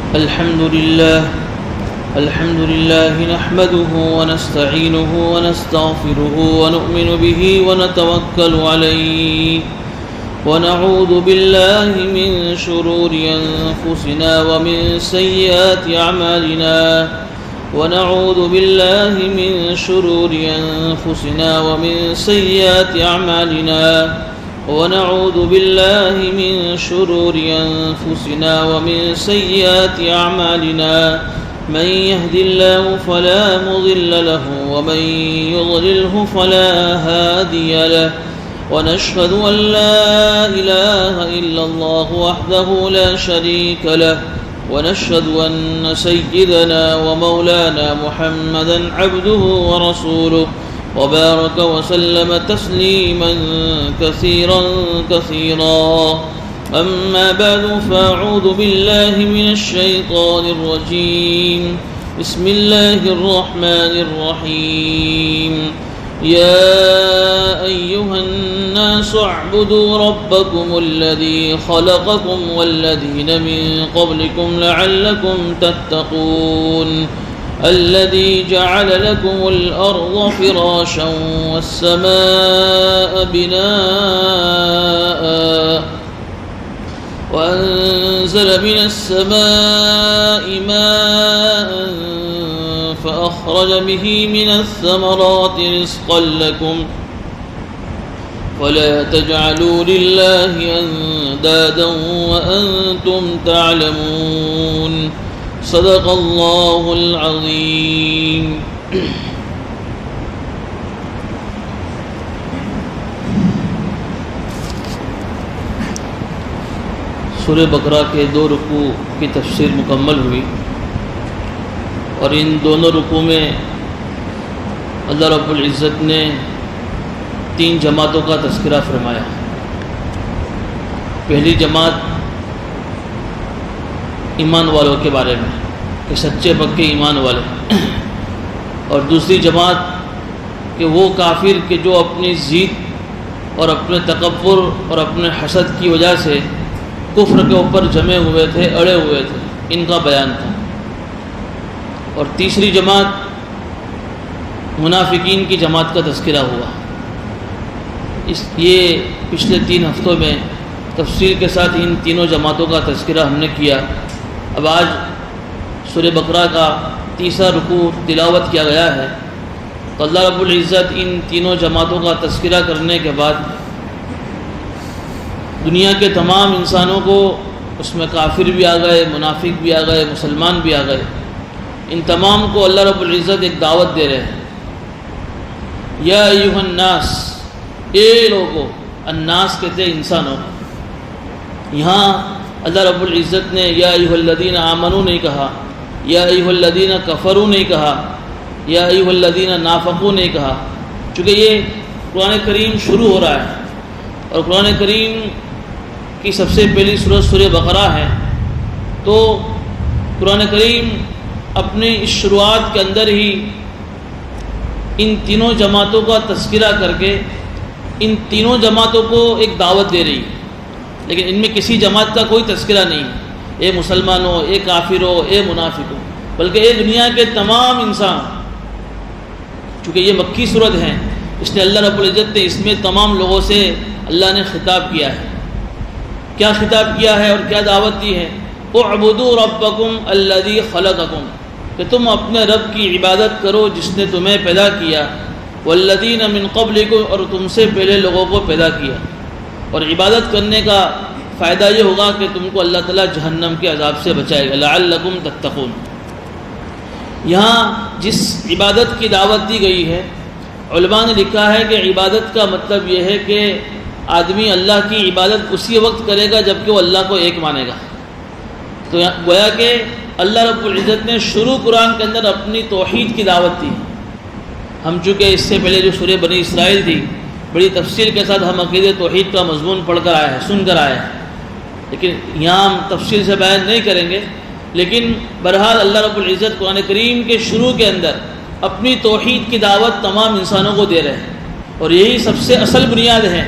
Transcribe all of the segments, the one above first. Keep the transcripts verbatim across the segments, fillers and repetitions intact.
الحمد لله الحمد لله نحمده ونستعينه ونستغفره ونؤمن به ونتوكل عليه ونعوذ بالله من شرور أنفسنا ومن سيئات أعمالنا ونعوذ بالله من شرور أنفسنا ومن سيئات أعمالنا ونعوذ بالله من شرور أنفسنا ومن سيئات أعمالنا من يهد الله فلا مضل له ومن يضلله فلا هادي له ونشهد أن لا إله إلا الله وحده لا شريك له ونشهد أن سيدنا ومولانا محمدا عبده ورسوله وبارك وسلم تسليما كثيرا كثيرا أما بعد فأعوذ بالله من الشيطان الرجيم بسم الله الرحمن الرحيم يا أيها الناس اعبدوا ربكم الذي خلقكم والذين من قبلكم لعلكم تتقون الذي جعل لكم الأرض فراشا والسماء بناء وأنزل من السماء ماء فأخرج به من الثمرات رزقا لكم ولا تجعلوا لله أندادا وأنتم تعلمون صدق اللہ العظیم. سورہ بقرہ کے دو رکوع کی تفسیر مکمل ہوئی اور ان دونوں رکوع میں اللہ رب العزت نے تین جماعتوں کا تذکرہ فرمایا. پہلی جماعت ایمان والوں کے بارے میں کہ سچے پکے ایمان والے، اور دوسری جماعت کہ وہ کافر کہ جو اپنی ضد اور اپنے تکبر اور اپنے حسد کی وجہ سے کفر کے اوپر جمے ہوئے تھے، اڑے ہوئے تھے، ان کا بیان تھا. اور تیسری جماعت منافقین کی جماعت کا تذکرہ ہوا. اس یہ پچھلے تین ہفتوں میں تفصیل کے ساتھ ان تینوں جماعتوں کا تذکرہ ہم نے کیا. اب آج سورہ بقرہ کا تیسرا رکوع تلاوت کیا گیا ہے. تو اللہ رب العزت ان تینوں جماعتوں کا تذکرہ کرنے کے بعد دنیا کے تمام انسانوں کو، اس میں کافر بھی آ گئے، منافق بھی آ گئے، مسلمان بھی آ گئے، ان تمام کو اللہ رب العزت ایک دعوت دے رہے ہیں. یا ایھا الناس، اے لوگو، الناس کہتے ہیں انسانوں. یہاں اللہ رب العزت نے یا ایھا الذین آمنوا نہیں کہا، یا ایھا الذین کفروا نہیں کہا، یا ایھا الذین نافقوا نہیں کہا، چونکہ یہ قرآن کریم شروع ہو رہا ہے اور قرآن کریم کی سب سے پہلی سورۃ سورہ بقرہ ہے. تو قرآن کریم اپنی اس شروعات کے اندر ہی ان تینوں جماعتوں کا تذکرہ کر کے ان تینوں جماعتوں کو ایک دعوت دے رہی ہے، لیکن ان میں کسی جماعت کا کوئی تذکرہ نہیں، اے مسلمانوں، اے کافروں، اے منافقوں، بلکہ اے دنیا کے تمام انسان. چونکہ یہ مکی صورت ہے، اس نے اللہ رب العزت نے اس میں تمام لوگوں سے اللہ نے خطاب کیا ہے. کیا خطاب کیا ہے اور کیا دعوت دی ہے؟ اعبدوا ربکم الذی خلقکم، کہ تم اپنے رب کی عبادت کرو جس نے تمہیں پیدا کیا، والذین من قبلکم، اور تم سے پہلے لوگوں کو پیدا کیا. اور عبادت کرنے کا فائدہ یہ ہوگا کہ تم کو اللہ تعالیٰ جہنم کے عذاب سے بچائے گا. لعلکم تتقون. یہاں جس عبادت کی دعوت دی گئی ہے، علماء نے لکھا ہے کہ عبادت کا مطلب یہ ہے کہ آدمی اللہ کی عبادت اسی وقت کرے گا جب کہ وہ اللہ کو ایک مانے گا. تو گویا کہ اللہ رب العزت نے شروع قرآن کے اندر اپنی توحید کی دعوت دی. ہم چونکہ اس سے پہلے جو سورہ بنی اسرائیل تھی، بڑی تفصیل کے ساتھ ہم عقیدہ توحید کا مضمون پڑھ کر آئے ہیں، سن کر آئے ہیں، لیکن یہاں ہم تفصیل سے بیان نہیں کریں گے. لیکن بہرحال اللہ رب العزت قرآن کریم کے شروع کے اندر اپنی توحید کی دعوت تمام انسانوں کو دے رہے ہیں، اور یہی سب سے اصل بنیاد ہے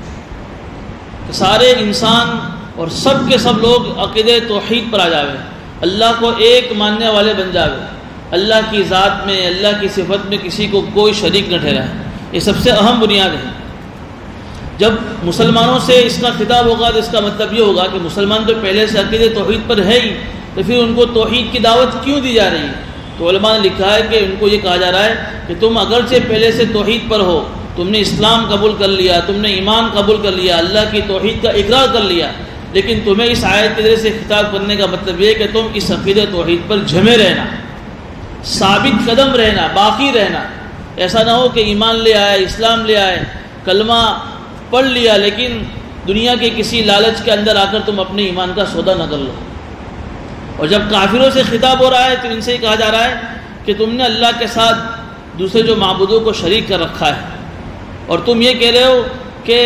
کہ سارے انسان اور سب کے سب لوگ عقیدہ توحید پر آ جاویں. اللہ کو ایک ماننے والے بن جاوے، اللہ کی ذات میں، اللہ کی صفت میں کسی کو کوئی شریک نہ ٹھہرائے۔ یہ سب سے اہم بنیاد ہے۔ جب مسلمانوں سے اس کا خطاب ہوگا تو اس کا مطلب یہ ہوگا کہ مسلمان تو پہلے سے عقیدے توحید پر ہے ہی، تو پھر ان کو توحید کی دعوت کیوں دی جا رہی ہے؟ تو علماء نے لکھا ہے کہ ان کو یہ کہا جا رہا ہے کہ تم اگرچہ پہلے سے توحید پر ہو، تم نے اسلام قبول کر لیا، تم نے ایمان قبول کر لیا، اللہ کی توحید کا اقرار کر لیا، لیکن تمہیں اس آیت کے ذریعے سے خطاب کرنے کا مطلب یہ ہے کہ تم اس عقیدے توحید پر جمے رہنا، ثابت قدم رہنا، باقی رہنا۔ ایسا نہ ہو کہ ایمان لے آئے، اسلام لے آئے، کلمہ پڑھ لیا، لیکن دنیا کے کسی لالچ کے اندر آ کر تم اپنے ایمان کا سودا نہ کر لو۔ اور جب کافروں سے خطاب ہو رہا ہے تو ان سے کہا جا رہا ہے کہ تم نے اللہ کے ساتھ دوسرے جو معبودوں کو شریک کر رکھا ہے، اور تم یہ کہہ رہے ہو کہ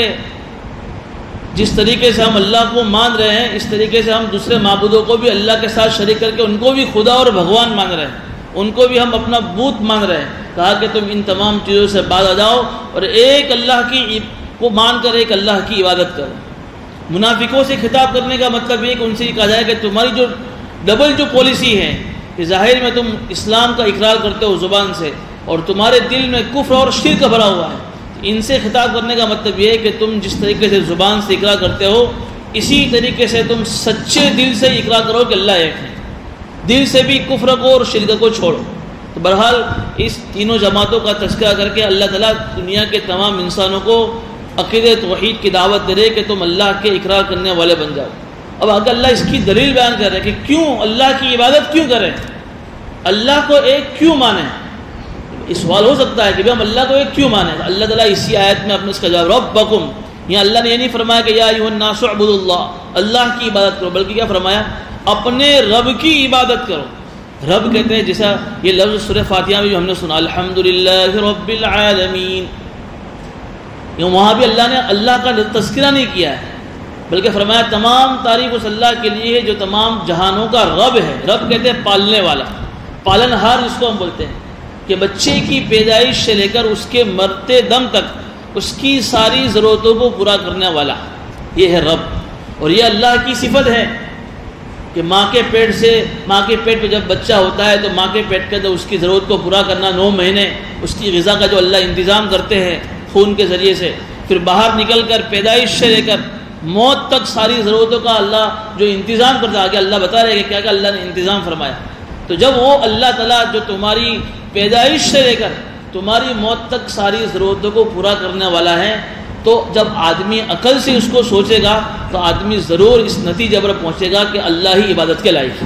جس طریقے سے ہم اللہ کو مان رہے ہیں اس طریقے سے ہم دوسرے معبودوں کو بھی اللہ کے ساتھ شریک کر کے ان کو بھی خدا اور بھگوان مان رہے ہیں، ان کو بھی ہم اپنا بت مان رہے ہیں۔ کہا کہ تم ان تمام چیزوں سے باز آ جاؤ اور ایک اللہ کی کو مان کر ایک اللہ کی عبادت کرو۔ منافقوں سے خطاب کرنے کا مطلب یہ کہ ان سے یہ کہا جائے کہ تمہاری جو ڈبل جو پالیسی ہے کہ ظاہر میں تم اسلام کا اقرار کرتے ہو زبان سے اور تمہارے دل میں کفر اور شرک بھرا ہوا ہے، ان سے خطاب کرنے کا مطلب یہ ہے کہ تم جس طریقے سے زبان سے اقرار کرتے ہو اسی طریقے سے تم سچے دل سے اقرار کرو کہ اللہ ایک ہے، دل سے بھی کفر کو اور شرک کو چھوڑو۔ تو بہرحال اس تینوں جماعتوں کا تذکرہ کر کے اللہ تعالیٰ دنیا کے تمام انسانوں کو عقیدہ توحید کی دعوت دے رہے کہ تم اللہ کے اقرار کرنے والے بن جاؤ۔ اب اگر اللہ اس کی دلیل بیان کر رہے کہ کیوں اللہ کی عبادت کیوں کریں، اللہ کو ایک کیوں مانیں، اس سوال ہو سکتا ہے کہ ہم اللہ کو ایک کیوں مانیں۔ اللہ تعالیٰ اسی آیت میں اپنے اس کا جواب ربکم، یہاں اللہ نے یہ نہیں فرمایا کہ یا ایھا الناس اعبدوا اللہ، اللہ کی عبادت کرو، بلکہ کیا فرمایا اپنے رب کی عبادت کرو۔ رب کہتے ہیں جیسا یہ لفظ سورہ فاتحہ میں بھی ہم نے سنا الحمدللہ رب العالمین، وہاں بھی اللہ نے اللہ کا تذکرہ نہیں کیا ہے بلکہ فرمایا تمام تعریف اس اللہ کے لیے ہے جو تمام جہانوں کا رب ہے۔ رب کہتے ہیں پالنے والا، پالن ہار جس کو ہم بولتے ہیں کہ بچے کی پیدائش سے لے کر اس کے مرتے دم تک اس کی ساری ضرورتوں کو پورا کرنے والا، یہ ہے رب۔ اور یہ اللہ کی صفت ہے کہ ماں کے پیٹ سے ماں کے پیٹ پہ جب بچہ ہوتا ہے تو ماں کے پیٹ کے اندر اس کی ضرورت کو پورا کرنا، نو مہینے اس کی غذا کا جو اللہ انتظام کرتے ہیں خون کے ذریعے سے، پھر باہر نکل کر پیدائش سے لے کر موت تک ساری ضرورتوں کا اللہ جو انتظام کرتا ہے، آگے اللہ بتا رہے کہ کیا کیا اللہ نے انتظام فرمایا۔ تو جب وہ اللہ تعالیٰ جو تمہاری پیدائش سے لے کر تمہاری موت تک ساری ضرورتوں کو پورا کرنے والا ہے، تو جب آدمی عقل سے اس کو سوچے گا تو آدمی ضرور اس نتیجے پر پہنچے گا کہ اللہ ہی عبادت کے لائق ہے۔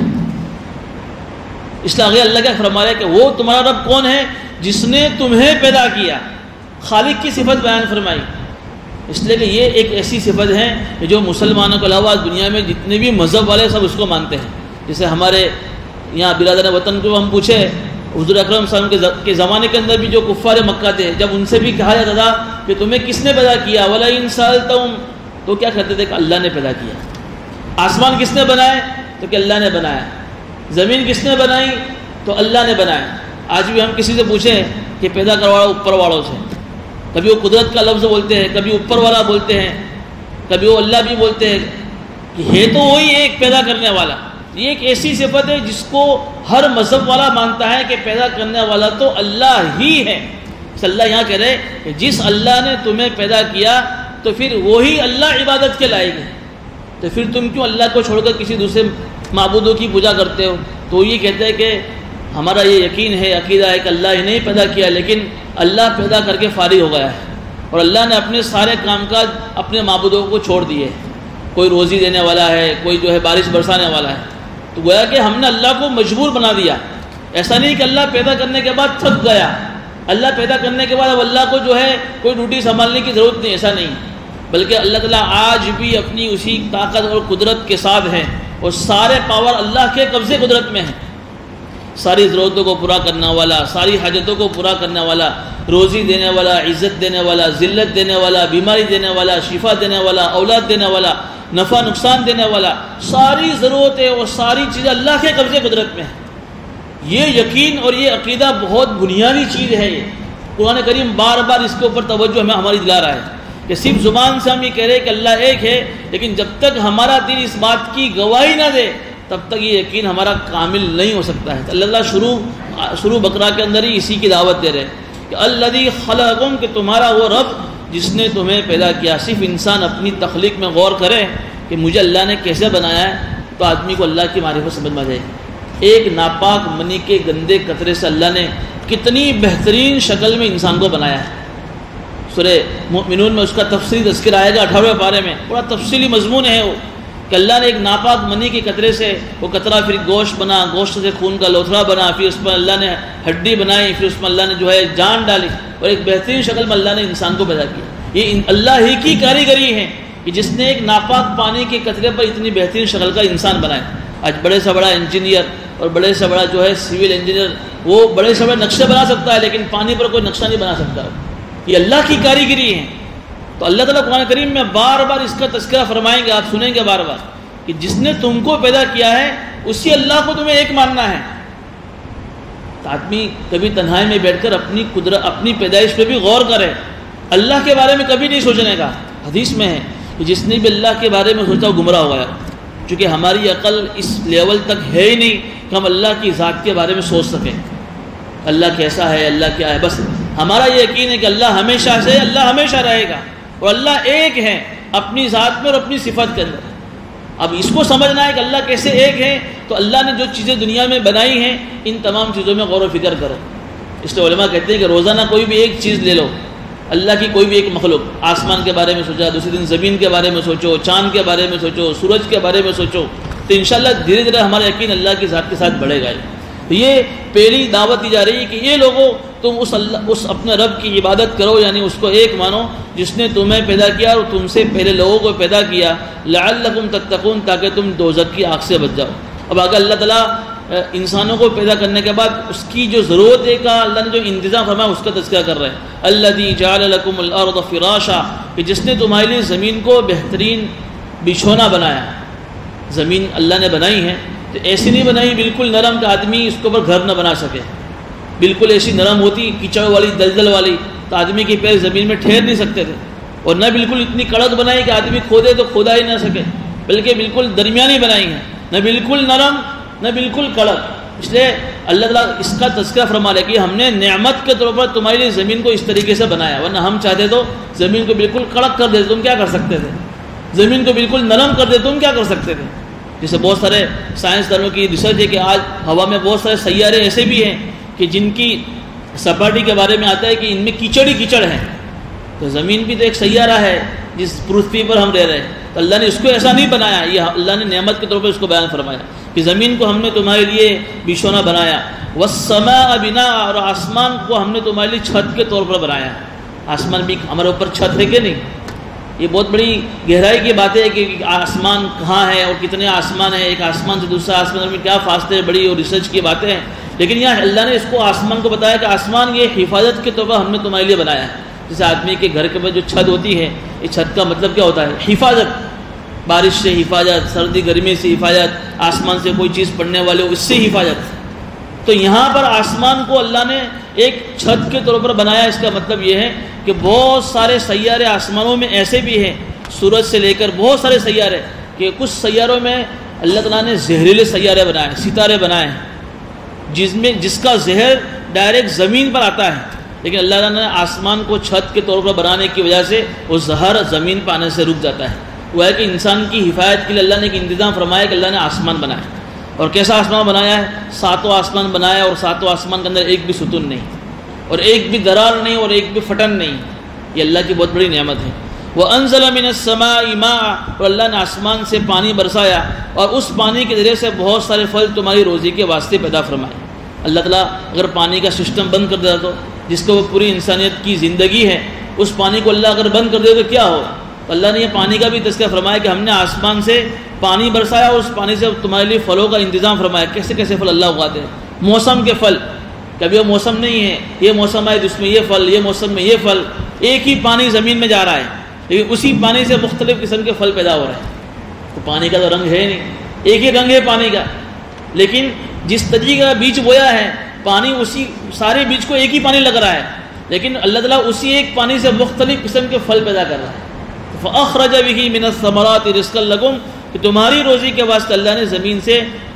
اس لیے آگے اللہ کیا فرما رہا ہے کہ وہ تمہارا رب کون ہے جس نے تمہیں پیدا کیا، خالق کی صفت بیان فرمائی۔ اس لیے کہ یہ ایک ایسی صفت ہے کہ جو مسلمانوں کے علاوہ دنیا میں جتنے بھی مذہب والے سب اس کو مانتے ہیں۔ جیسے ہمارے یہاں برادر وطن کو ہم پوچھے حضور اکرم صلی اللہ علیہ وسلم کے زمانے کے اندر بھی جو کفار مکہ تھے، جب ان سے بھی کہا جاتا تھا کہ تمہیں کس نے پیدا کیا، وَلَئِن سَأَلْتَهُمْ، تو کیا کہتے تھے کہ اللہ نے پیدا کیا۔ آسمان کس نے بنائے تو کہ اللہ نے بنایا، زمین کس نے بنائی تو اللہ نے بنایا۔ آج بھی ہم کسی سے پوچھیں کہ پیدا کرواڑا اوپر والوں سے، کبھی وہ قدرت کا لفظ بولتے ہیں، کبھی اوپر والا بولتے ہیں، کبھی وہ اللہ بھی بولتے ہیں کہ ہے تو وہی ایک پیدا کرنے والا۔ یہ ایک ایسی صفت ہے جس کو ہر مذہب والا مانتا ہے کہ پیدا کرنے والا تو اللہ ہی ہے۔ اللہ یہاں کہہ رہے کہ جس اللہ نے تمہیں پیدا کیا تو پھر وہی اللہ عبادت کے لائق ہے، تو پھر تم کیوں اللہ کو چھوڑ کر کسی دوسرے معبودوں کی پوجا کرتے ہو؟ تو یہ کہتے ہیں کہ ہمارا یہ یقین ہے، عقیدہ ہے کہ اللہ ہی نہیں پیدا کیا، لیکن اللہ پیدا کر کے فارغ ہو گیا ہے اور اللہ نے اپنے سارے کام کاج اپنے معبودوں کو چھوڑ دیے۔ کوئی روزی دینے والا ہے، کوئی جو ہے بارش برسانے والا ہے، تو گویا کہ ہم نے اللہ کو مجبور بنا دیا۔ ایسا نہیں کہ اللہ پیدا کرنے کے بعد تھک گیا، اللہ پیدا کرنے کے بعد اب اللہ کو جو ہے کوئی ڈیوٹی سنبھالنے کی ضرورت نہیں، ایسا نہیں، بلکہ اللہ تعالیٰ آج بھی اپنی اسی طاقت اور قدرت کے ساتھ ہیں اور سارے پاور اللہ کے قبضے قدرت میں ہیں۔ ساری ضرورتوں کو پورا کرنے والا، ساری حاجتوں کو پورا کرنے والا، روزی دینے والا، عزت دینے والا، ذلت دینے والا، بیماری دینے والا، شفا دینے والا، اولاد دینے والا، نفع نقصان دینے والا، ساری ضرورتیں اور ساری چیزیں اللہ کے قبضے قدرت میں ہیں۔ یہ یقین اور یہ عقیدہ بہت بنیادی چیز ہے۔ یہ قرآن کریم بار بار اس کے اوپر توجہ ہمیں ہماری دلا رہا ہے کہ صرف زبان سے ہم یہ کہہ رہے ہیں کہ اللہ ایک ہے، لیکن جب تک ہمارا دل اس بات کی گواہی نہ دے تب تک یہ یقین ہمارا کامل نہیں ہو سکتا ہے. اللہ تعالیٰ شروع شروع بقرہ کے اندر ہی اسی کی دعوت دے رہے ہیں کہ الذی خلقکم، کہ تمہارا وہ رب جس نے تمہیں پیدا کیا. صرف انسان اپنی تخلیق میں غور کرے کہ مجھے اللہ نے کیسے بنایا ہے تو آدمی کو اللہ کی معرفت سمجھ میں آ جائے گی. ایک ناپاک منی کے گندے قطرے سے اللہ نے کتنی بہترین شکل میں انسان کو بنایا ہے. سورہ مومنون میں اس کا تفصیلی تذکر آئے گا اٹھارہویں پارے میں. بڑا تفصیلی مضمون ہے وہ کہ اللہ نے ایک ناپاک منی کے قطرے سے وہ قطرہ پھر گوشت بنا، گوشت سے خون کا لوتھڑا بنا، پھر اس پر اللہ نے ہڈی بنائی، پھر اس میں اللہ نے جو ہے جان ڈالی اور ایک بہترین شکل میں اللہ نے انسان کو پیدا کیا. یہ اللہ ہی کی کاریگری ہے کہ جس نے ایک ناپاک پانی کے قطرے پر اتنی بہترین شکل کا انسان بنایا. آج بڑے سے بڑا انجینئر اور بڑے سے بڑا جو ہے سول انجینئر وہ بڑے سے بڑے نقشے بنا سکتا ہے لیکن پانی پر کوئی نقشہ نہیں بنا سکتا. یہ اللہ کی کاریگری ہے. تو اللہ تعالیٰ قرآن کریم میں بار بار اس کا تذکرہ فرمائیں گے، آپ سنیں گے بار بار کہ جس نے تم کو پیدا کیا ہے اسی اللہ کو تمہیں ایک ماننا ہے. تو آدمی کبھی تنہائی میں بیٹھ کر اپنی قدرت اپنی پیدائش پہ بھی غور کرے. اللہ کے بارے میں کبھی نہیں سوچنے کا. حدیث میں ہے کہ جس نے بھی اللہ کے بارے میں سوچا وہ گمراہ ہو گیا. چونکہ ہماری عقل اس لیول تک ہے ہی نہیں کہ ہم اللہ کی ذات کے بارے میں سوچ سکیں. اللہ کیسا ہے، اللہ کیا ہے. بس ہمارا یہ یقین ہے کہ اللہ ہمیشہ سے اللہ ہمیشہ رہے گا اور اللہ ایک ہے اپنی ذات میں اور اپنی صفت کے اندر. اب اس کو سمجھنا ہے کہ اللہ کیسے ایک ہے تو اللہ نے جو چیزیں دنیا میں بنائی ہیں ان تمام چیزوں میں غور و فکر کرو. اس لیے علماء کہتے ہیں کہ روزانہ کوئی بھی ایک چیز لے لو، اللہ کی کوئی بھی ایک مخلوق. آسمان کے بارے میں سوچا، دوسرے دن زمین کے بارے میں سوچو، چاند کے بارے میں سوچو، سورج کے بارے میں سوچو، تو انشاءاللہ دھیرے دھیرے ہمارا یقین اللہ کی ذات کے ساتھ بڑھے گا. یہ پہلی دعوت دی جا رہی ہے کہ یہ لوگوں تم اس اللہ اس اپنے رب کی عبادت کرو، یعنی اس کو ایک مانو جس نے تمہیں پیدا کیا اور تم سے پہلے لوگوں کو پیدا کیا. لعلکم تتقون، تاکہ تم دوزخ کی آگ سے بچ جاؤ. اب اگر اللہ تعالیٰ انسانوں کو پیدا کرنے کے بعد اس کی جو ضرورت ہے کا اللہ نے جو انتظام فرمایا اس کا تذکرہ کر رہے ہیں. الذی جعل لکم الارض فراشا، کہ جس نے تمہارے لیے زمین کو بہترین بچھونا بنایا. زمین اللہ نے بنائی ہے تو ایسی نہیں بنائی بالکل نرم کہ آدمی اس کے اوپر گھر نہ بنا سکے. بالکل ایسی نرم ہوتی کیچڑ والی دلدل والی تو آدمی کے پیر زمین میں ٹھہر نہیں سکتے تھے. اور نہ بالکل اتنی کڑک بنائی کہ آدمی کھودے تو کھودا ہی نہ سکے، بلکہ بالکل درمیانی بنائی ہے، نہ بالکل نرم نہ بالکل کڑک. اس لیے اللہ تعالیٰ اس کا تذکرہ فرما رہے کہ ہم نے نعمت کے طور پر تمہارے لیے زمین کو اس طریقے سے بنایا، ورنہ ہم چاہتے تو زمین کو بالکل کڑک کر دیتے تم کیا کر سکتے تھے، زمین کو بالکل نرم کر دیتے تم کیا کر سکتے تھے. جیسے بہت سارے سائنسدانوں کی ریسرچ ہے کہ آج ہوا میں بہت سارے سیارے ایسے بھی ہیں کہ جن کی سپاٹی کے بارے میں آتا ہے کہ ان میں کیچڑ ہی کیچڑ ہے. تو زمین بھی تو ایک سیارہ ہے جس پرتھوی پر ہم رہ رہے ہیں. تو اللہ نے اس کو ایسا نہیں بنایا، یہ اللہ نے نعمت کے طور پر اس کو بیان فرمایا کہ زمین کو ہم نے تمہارے لیے بچھونا بنایا. والسماء بناء، اور آسمان کو ہم نے تمہارے لیے چھت کے طور پر بنایا. آسمان بھی ہمارے اوپر چھت ہے کہ نہیں؟ یہ بہت بڑی گہرائی کی بات ہے کہ آسمان کہاں ہے اور کتنے آسمان ہیں، ایک آسمان سے دوسرا آسمان میں کیا فاصلے، بڑی اور ریسرچ کی باتیں ہیں. لیکن یہاں اللہ نے اس کو آسمان کو بتایا کہ آسمان یہ حفاظت کے طور پر ہم نے تمہارے لیے بنایا ہے. جیسے آدمی کے گھر کے اوپر جو چھت ہوتی ہے، یہ چھت کا مطلب کیا ہوتا ہے؟ حفاظت. بارش سے حفاظت، سردی گرمی سے حفاظت، آسمان سے کوئی چیز پڑنے والے ہو اس سے حفاظت. تو یہاں پر آسمان کو اللہ نے ایک چھت کے طور پر بنایا. اس کا مطلب یہ ہے کہ بہت سارے سیارے آسمانوں میں ایسے بھی ہیں، سورج سے لے کر بہت سارے سیارے، کہ کچھ سیاروں میں اللہ تعالیٰ نے زہریلے سیارے بنائے، ستارے بنائے ہیں جس میں جس کا زہر ڈائریکٹ زمین پر آتا ہے. لیکن اللہ تعالیٰ نے آسمان کو چھت کے طور پر بنانے کی وجہ سے وہ زہر زمین پر آنے سے رک جاتا ہے. وہ ہے کہ انسان کی حفاظت کے لیے اللہ نے ایک انتظام فرمایا کہ اللہ نے آسمان بنایا. اور کیسا آسمان بنایا ہے؟ ساتوں آسمان بنایا اور ساتوں آسمان کے اندر ایک بھی ستون نہیں اور ایک بھی درار نہیں اور ایک بھی پھٹن نہیں. یہ اللہ کی بہت بڑی نعمت ہے. وَأَنزَلَ مِنَ السَّمَاءِ مَاءً، اور اللہ نے آسمان سے پانی برسایا اور اس پانی کے ذریعے سے بہت سارے پھل تمہاری روزی کے واسطے پیدا فرمائے. اللہ تعالیٰ اگر پانی کا سسٹم بند کر دیتا تو جس کو وہ پوری انسانیت کی زندگی ہے، اس پانی کو اللہ اگر بند کر دے تو کیا ہو؟ تو اللہ نے یہ پانی کا بھی تذکرہ فرمایا کہ ہم نے آسمان سے پانی برسایا اور اس پانی سے تمہارے لیے پھلوں کا انتظام فرمایا. کیسے کیسے پھل اللہ اگاتے ہیں؟ موسم کے پھل. کبھی وہ موسم نہیں ہے، یہ موسم ہے جس میں یہ پھل، یہ موسم میں یہ پھل. ایک ہی پانی زمین میں جا رہا ہے لیکن اسی پانی سے مختلف قسم کے پھل پیدا ہو رہے ہیں. تو پانی کا تو رنگ ہے نہیں، ایک ہی رنگ ہے پانی کا، لیکن جس طریقے کا بیج بویا ہے پانی اسی سارے بیج کو ایک ہی پانی لگ رہا ہے، لیکن اللہ تعالیٰ اسی ایک پانی سے مختلف قسم کے پھل پیدا کر رہا ہے. فَأَخْرَجَ بِهِ مِنَ الثَّمَرَاتِ رِزْقًا لَكُمْ، کہ تمہاری روزی کے واسطے اللہ نے زمین سے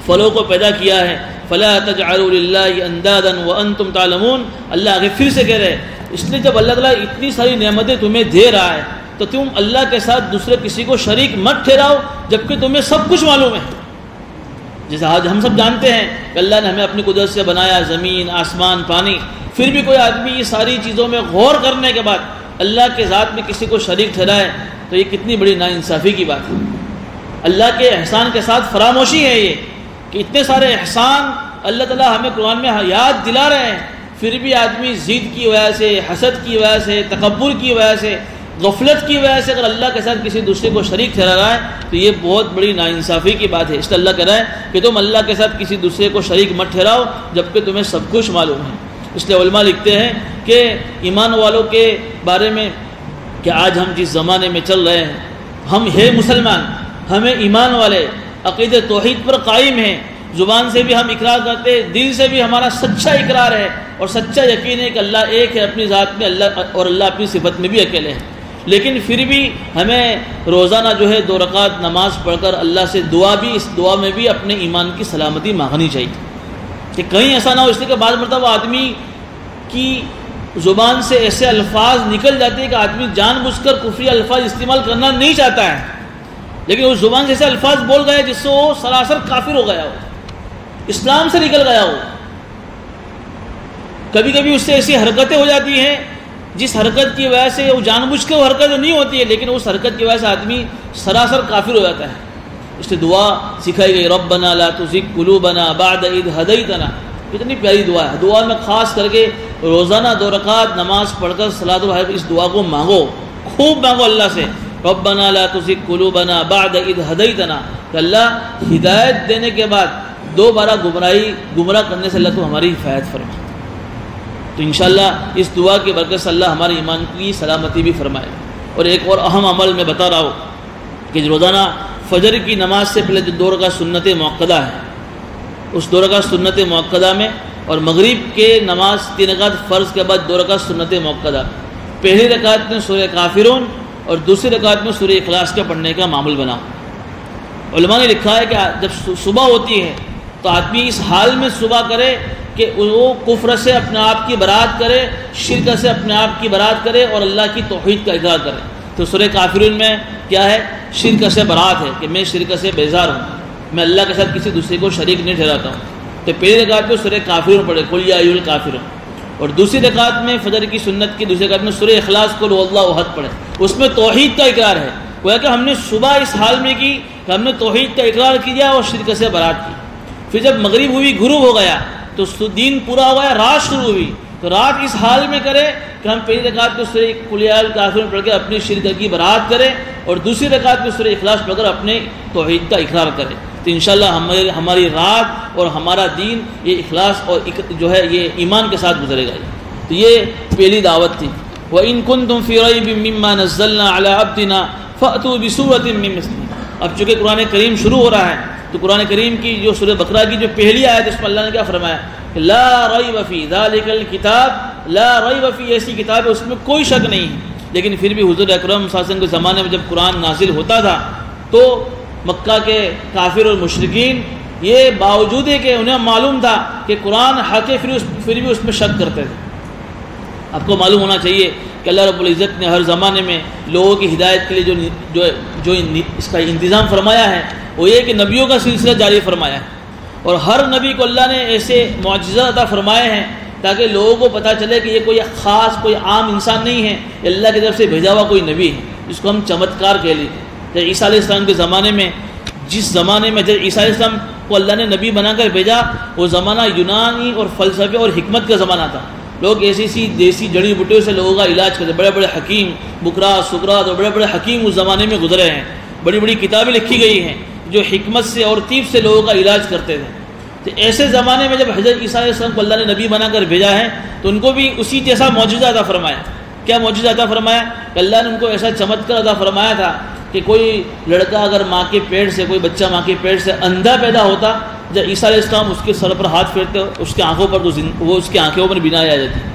پھلوں کو پیدا کیا ہے. فلا تجعلوا للہ اندادا وانتم تعلمون. اللہ آگے پھر سے کہہ رہے اس لیے جب اللہ تعالیٰ اتنی ساری نعمتیں تمہیں دے رہا ہے تو تم اللہ کے ساتھ دوسرے کسی کو شریک مت ٹھہراؤ جبکہ تمہیں سب کچھ معلوم ہے. جیسے آج ہم سب جانتے ہیں کہ اللہ نے ہمیں اپنی قدرت سے بنایا زمین آسمان پانی, پھر بھی کوئی آدمی یہ ساری چیزوں میں غور کرنے کے بعد اللہ کے ذات میں کسی کو شریک ٹھہرائے تو یہ کتنی بڑی ناانصافی کی بات ہے. اللہ کے احسان کے ساتھ فراموشی ہے یہ کہ اتنے سارے احسان اللہ تعالیٰ ہمیں قرآن میں یاد دلا رہے ہیں, پھر بھی آدمی ضد کی وجہ سے, حسد کی وجہ سے, تکبر کی وجہ سے, غفلت کی وجہ سے اگر اللہ کے ساتھ کسی دوسرے کو شریک ٹھہرا رہا ہے تو یہ بہت بڑی ناانصافی کی بات ہے. اس لیے اللہ کہہ رہا ہے کہ تم اللہ کے ساتھ کسی دوسرے کو شریک مت ٹھہراؤ جبکہ تمہیں سب کچھ معلوم ہے. اس لیے علماء لکھتے ہیں کہ ایمان والوں کے بارے میں کہ آج ہم جس زمانے میں چل رہے ہیں, ہم ہیں مسلمان, ہمیں ایمان والے, عقیدہ توحید پر قائم ہیں, زبان سے بھی ہم اقرار کرتے, دل سے بھی ہمارا سچا اقرار ہے اور سچا یقین ہے کہ اللہ ایک ہے اپنی ذات میں, اللہ اور اللہ اپنی صفت میں بھی اکیلے ہیں. لیکن پھر بھی ہمیں روزانہ جو ہے دو رکعت نماز پڑھ کر اللہ سے دعا بھی, اس دعا میں بھی اپنے ایمان کی سلامتی مانگنی چاہیے کہ کہیں ایسا نہ ہو. اس لیے کہ بعض مرتبہ آدمی کی زبان سے ایسے الفاظ نکل جاتے ہیں کہ آدمی جان بوجھ کر کفری الفاظ استعمال کرنا نہیں چاہتا ہے, لیکن اس زبان سے ایسے الفاظ بول گئے جس سے وہ سراسر کافر ہو گیا ہو, اسلام سے نکل گیا ہو. کبھی کبھی اس سے ایسی حرکتیں ہو جاتی ہیں جس حرکت کی وجہ سے وہ جان بوجھ کے وہ حرکت نہیں ہوتی ہے, لیکن اس حرکت کی وجہ سے آدمی سراسر کافر ہو جاتا ہے. اس لیے دعا سکھائی گئی ربنا لا تزغ قلوبنا بعد اذ ہدیتنا. کتنی پیاری دعا ہے. دعا میں خاص کر کے روزانہ دو رکعت نماز پڑھ کر صلاۃ الحاجت اس دعا کو مانگو, خوب مانگو اللہ سے. ربنا لا تزغ قلوبنا بعد اذ ہدیتنا, کہ اللہ ہدایت دینے کے بعد دوبارہ گمراہی گمراہ کرنے سے اللہ تو ہماری حفاظت فرما. تو انشاءاللہ اس دعا کی برکت سے اللہ ہمارے ایمان کی سلامتی بھی فرمائے. اور ایک اور اہم عمل میں بتا رہا ہوں کہ روزانہ فجر کی نماز سے پہلے جو دو رکعت سنت موقدہ ہے, اس دو رکعت سنت موقدہ میں, اور مغرب کے نماز تین رکعت فرض کے بعد دو رکعت سنت موقدہ, پہلی رکعت میں سورہ کافرون اور دوسری رکعت میں سورہ اخلاص کے پڑھنے کا معمول بنا. علماء نے لکھا ہے کہ جب صبح ہوتی ہے تو آدمی اس حال میں صبح کرے کہ وہ کفر سے اپنے آپ کی برات کرے, شرک سے اپنے آپ کی برات کرے اور اللہ کی توحید کا اقرار کرے. تو سورہ کافرون میں کیا ہے؟ شرک سے برات ہے کہ میں شرک سے بیزار ہوں, میں اللہ کے ساتھ کسی دوسرے کو شریک نہیں ٹھہراتا ہوں. تو پہلی رکعت میں سورہ کافرون پڑھے قل یا ایھا الکافرون, اور دوسری رکعت میں فجر کی سنت کی دوسری رکعت میں سورہ اخلاص قل ھو اللہ احد پڑھے. اس میں توحید کا اقرار ہے. وہ کہ ہم نے صبح اس حال میں کی کہ ہم نے توحید کا اقرار کیا اور شرک سے برات کی. پھر جب مغرب ہوئی, غروب ہو گیا, تو دین پورا ہو گیا, رات شروع ہوئی, تو رات اس حال میں کرے کہ ہم پہلی رکعت میں سورہ قل یا ایھا الکافرون پڑھ کے اپنی شرک کی برات کرے اور دوسری رکعت میں سورہ اخلاص پڑھ کر اپنے توحید کا اقرار کرے. تو انشاءاللہ ہماری ہماری رات اور ہمارا دین یہ اخلاص اور جو ہے یہ ایمان کے ساتھ گزرے گا. تو یہ پہلی دعوت تھی. وَإِن كُنتُم فِي رَيْبٍ مِّمَّا نَزَّلْنَا عَلَىٰ عَبْدِنَا فَأْتُوا بِسُورَةٍ مِّن مِّثْلِهِ. اب چونکہ قرآن کریم شروع ہو رہا ہے تو قرآن کریم کی جو سورہ بقرہ کی جو پہلی آیت اس میں اللہ نے کیا فرمایا کہ لا ریب فی ذالک الکتاب, لا ریب فی, ایسی کتاب ہے اس میں کوئی شک نہیں ہے. لیکن پھر بھی حضور اکرم صلی اللہ علیہ وسلم کے زمانے میں جب قرآن نازل ہوتا تھا تو مکہ کے کافر اور مشرکین یہ باوجود ہے کہ انہیں معلوم تھا کہ قرآن حق ہے, پھر بھی اس میں شک کرتے تھے. آپ کو معلوم ہونا چاہیے کہ اللہ رب العزت نے ہر زمانے میں لوگوں کی ہدایت کے لیے جو جو جو اس کا انتظام فرمایا ہے وہ یہ کہ نبیوں کا سلسلہ جاری فرمایا ہے, اور ہر نبی کو اللہ نے ایسے معجزات عطا فرمائے ہیں تاکہ لوگوں کو پتہ چلے کہ یہ کوئی خاص کوئی عام انسان نہیں ہے, اللہ کی طرف سے بھیجا ہوا کوئی نبی ہے, جس کو ہم چمتکار کہہ لیتے ہیں. جب عیسیٰ علیہ السلام کے زمانے میں, جس زمانے میں جب عیسیٰ علیہ السلام کو اللہ نے نبی بنا کر بھیجا, وہ زمانہ یونانی اور فلسفے اور حکمت کا زمانہ تھا. لوگ ایسی سی دیسی جڑی بوٹیوں سے لوگوں کا علاج کرتے, بڑے بڑے حکیم بکرا سکرات اور بڑے بڑے حکیم اس زمانے میں گزرے ہیں. بڑی بڑی کتابیں لکھی گئی ہیں جو حکمت سے اور طب سے لوگوں کا علاج کرتے تھے. تو ایسے زمانے میں جب حضرت عیسیٰ علیہ السلام کو اللہ نے نبی بنا کر بھیجا ہے تو ان کو بھی اسی جیسا معجزہ عطا فرمایا. کیا معجزہ عطا فرمایا کہ اللہ نے ان کو ایسا چمتکار عطا فرمایا تھا کہ کوئی لڑکا اگر ماں کے پیٹ سے, کوئی بچہ ماں کے پیٹ سے اندھا پیدا ہوتا, جب عیسیٰ علیہ السلام اس کے سر پر ہاتھ پھیرتے اس کے آنکھوں پر تو وہ اس کی آنکھوں پر بینائی آ جاتی.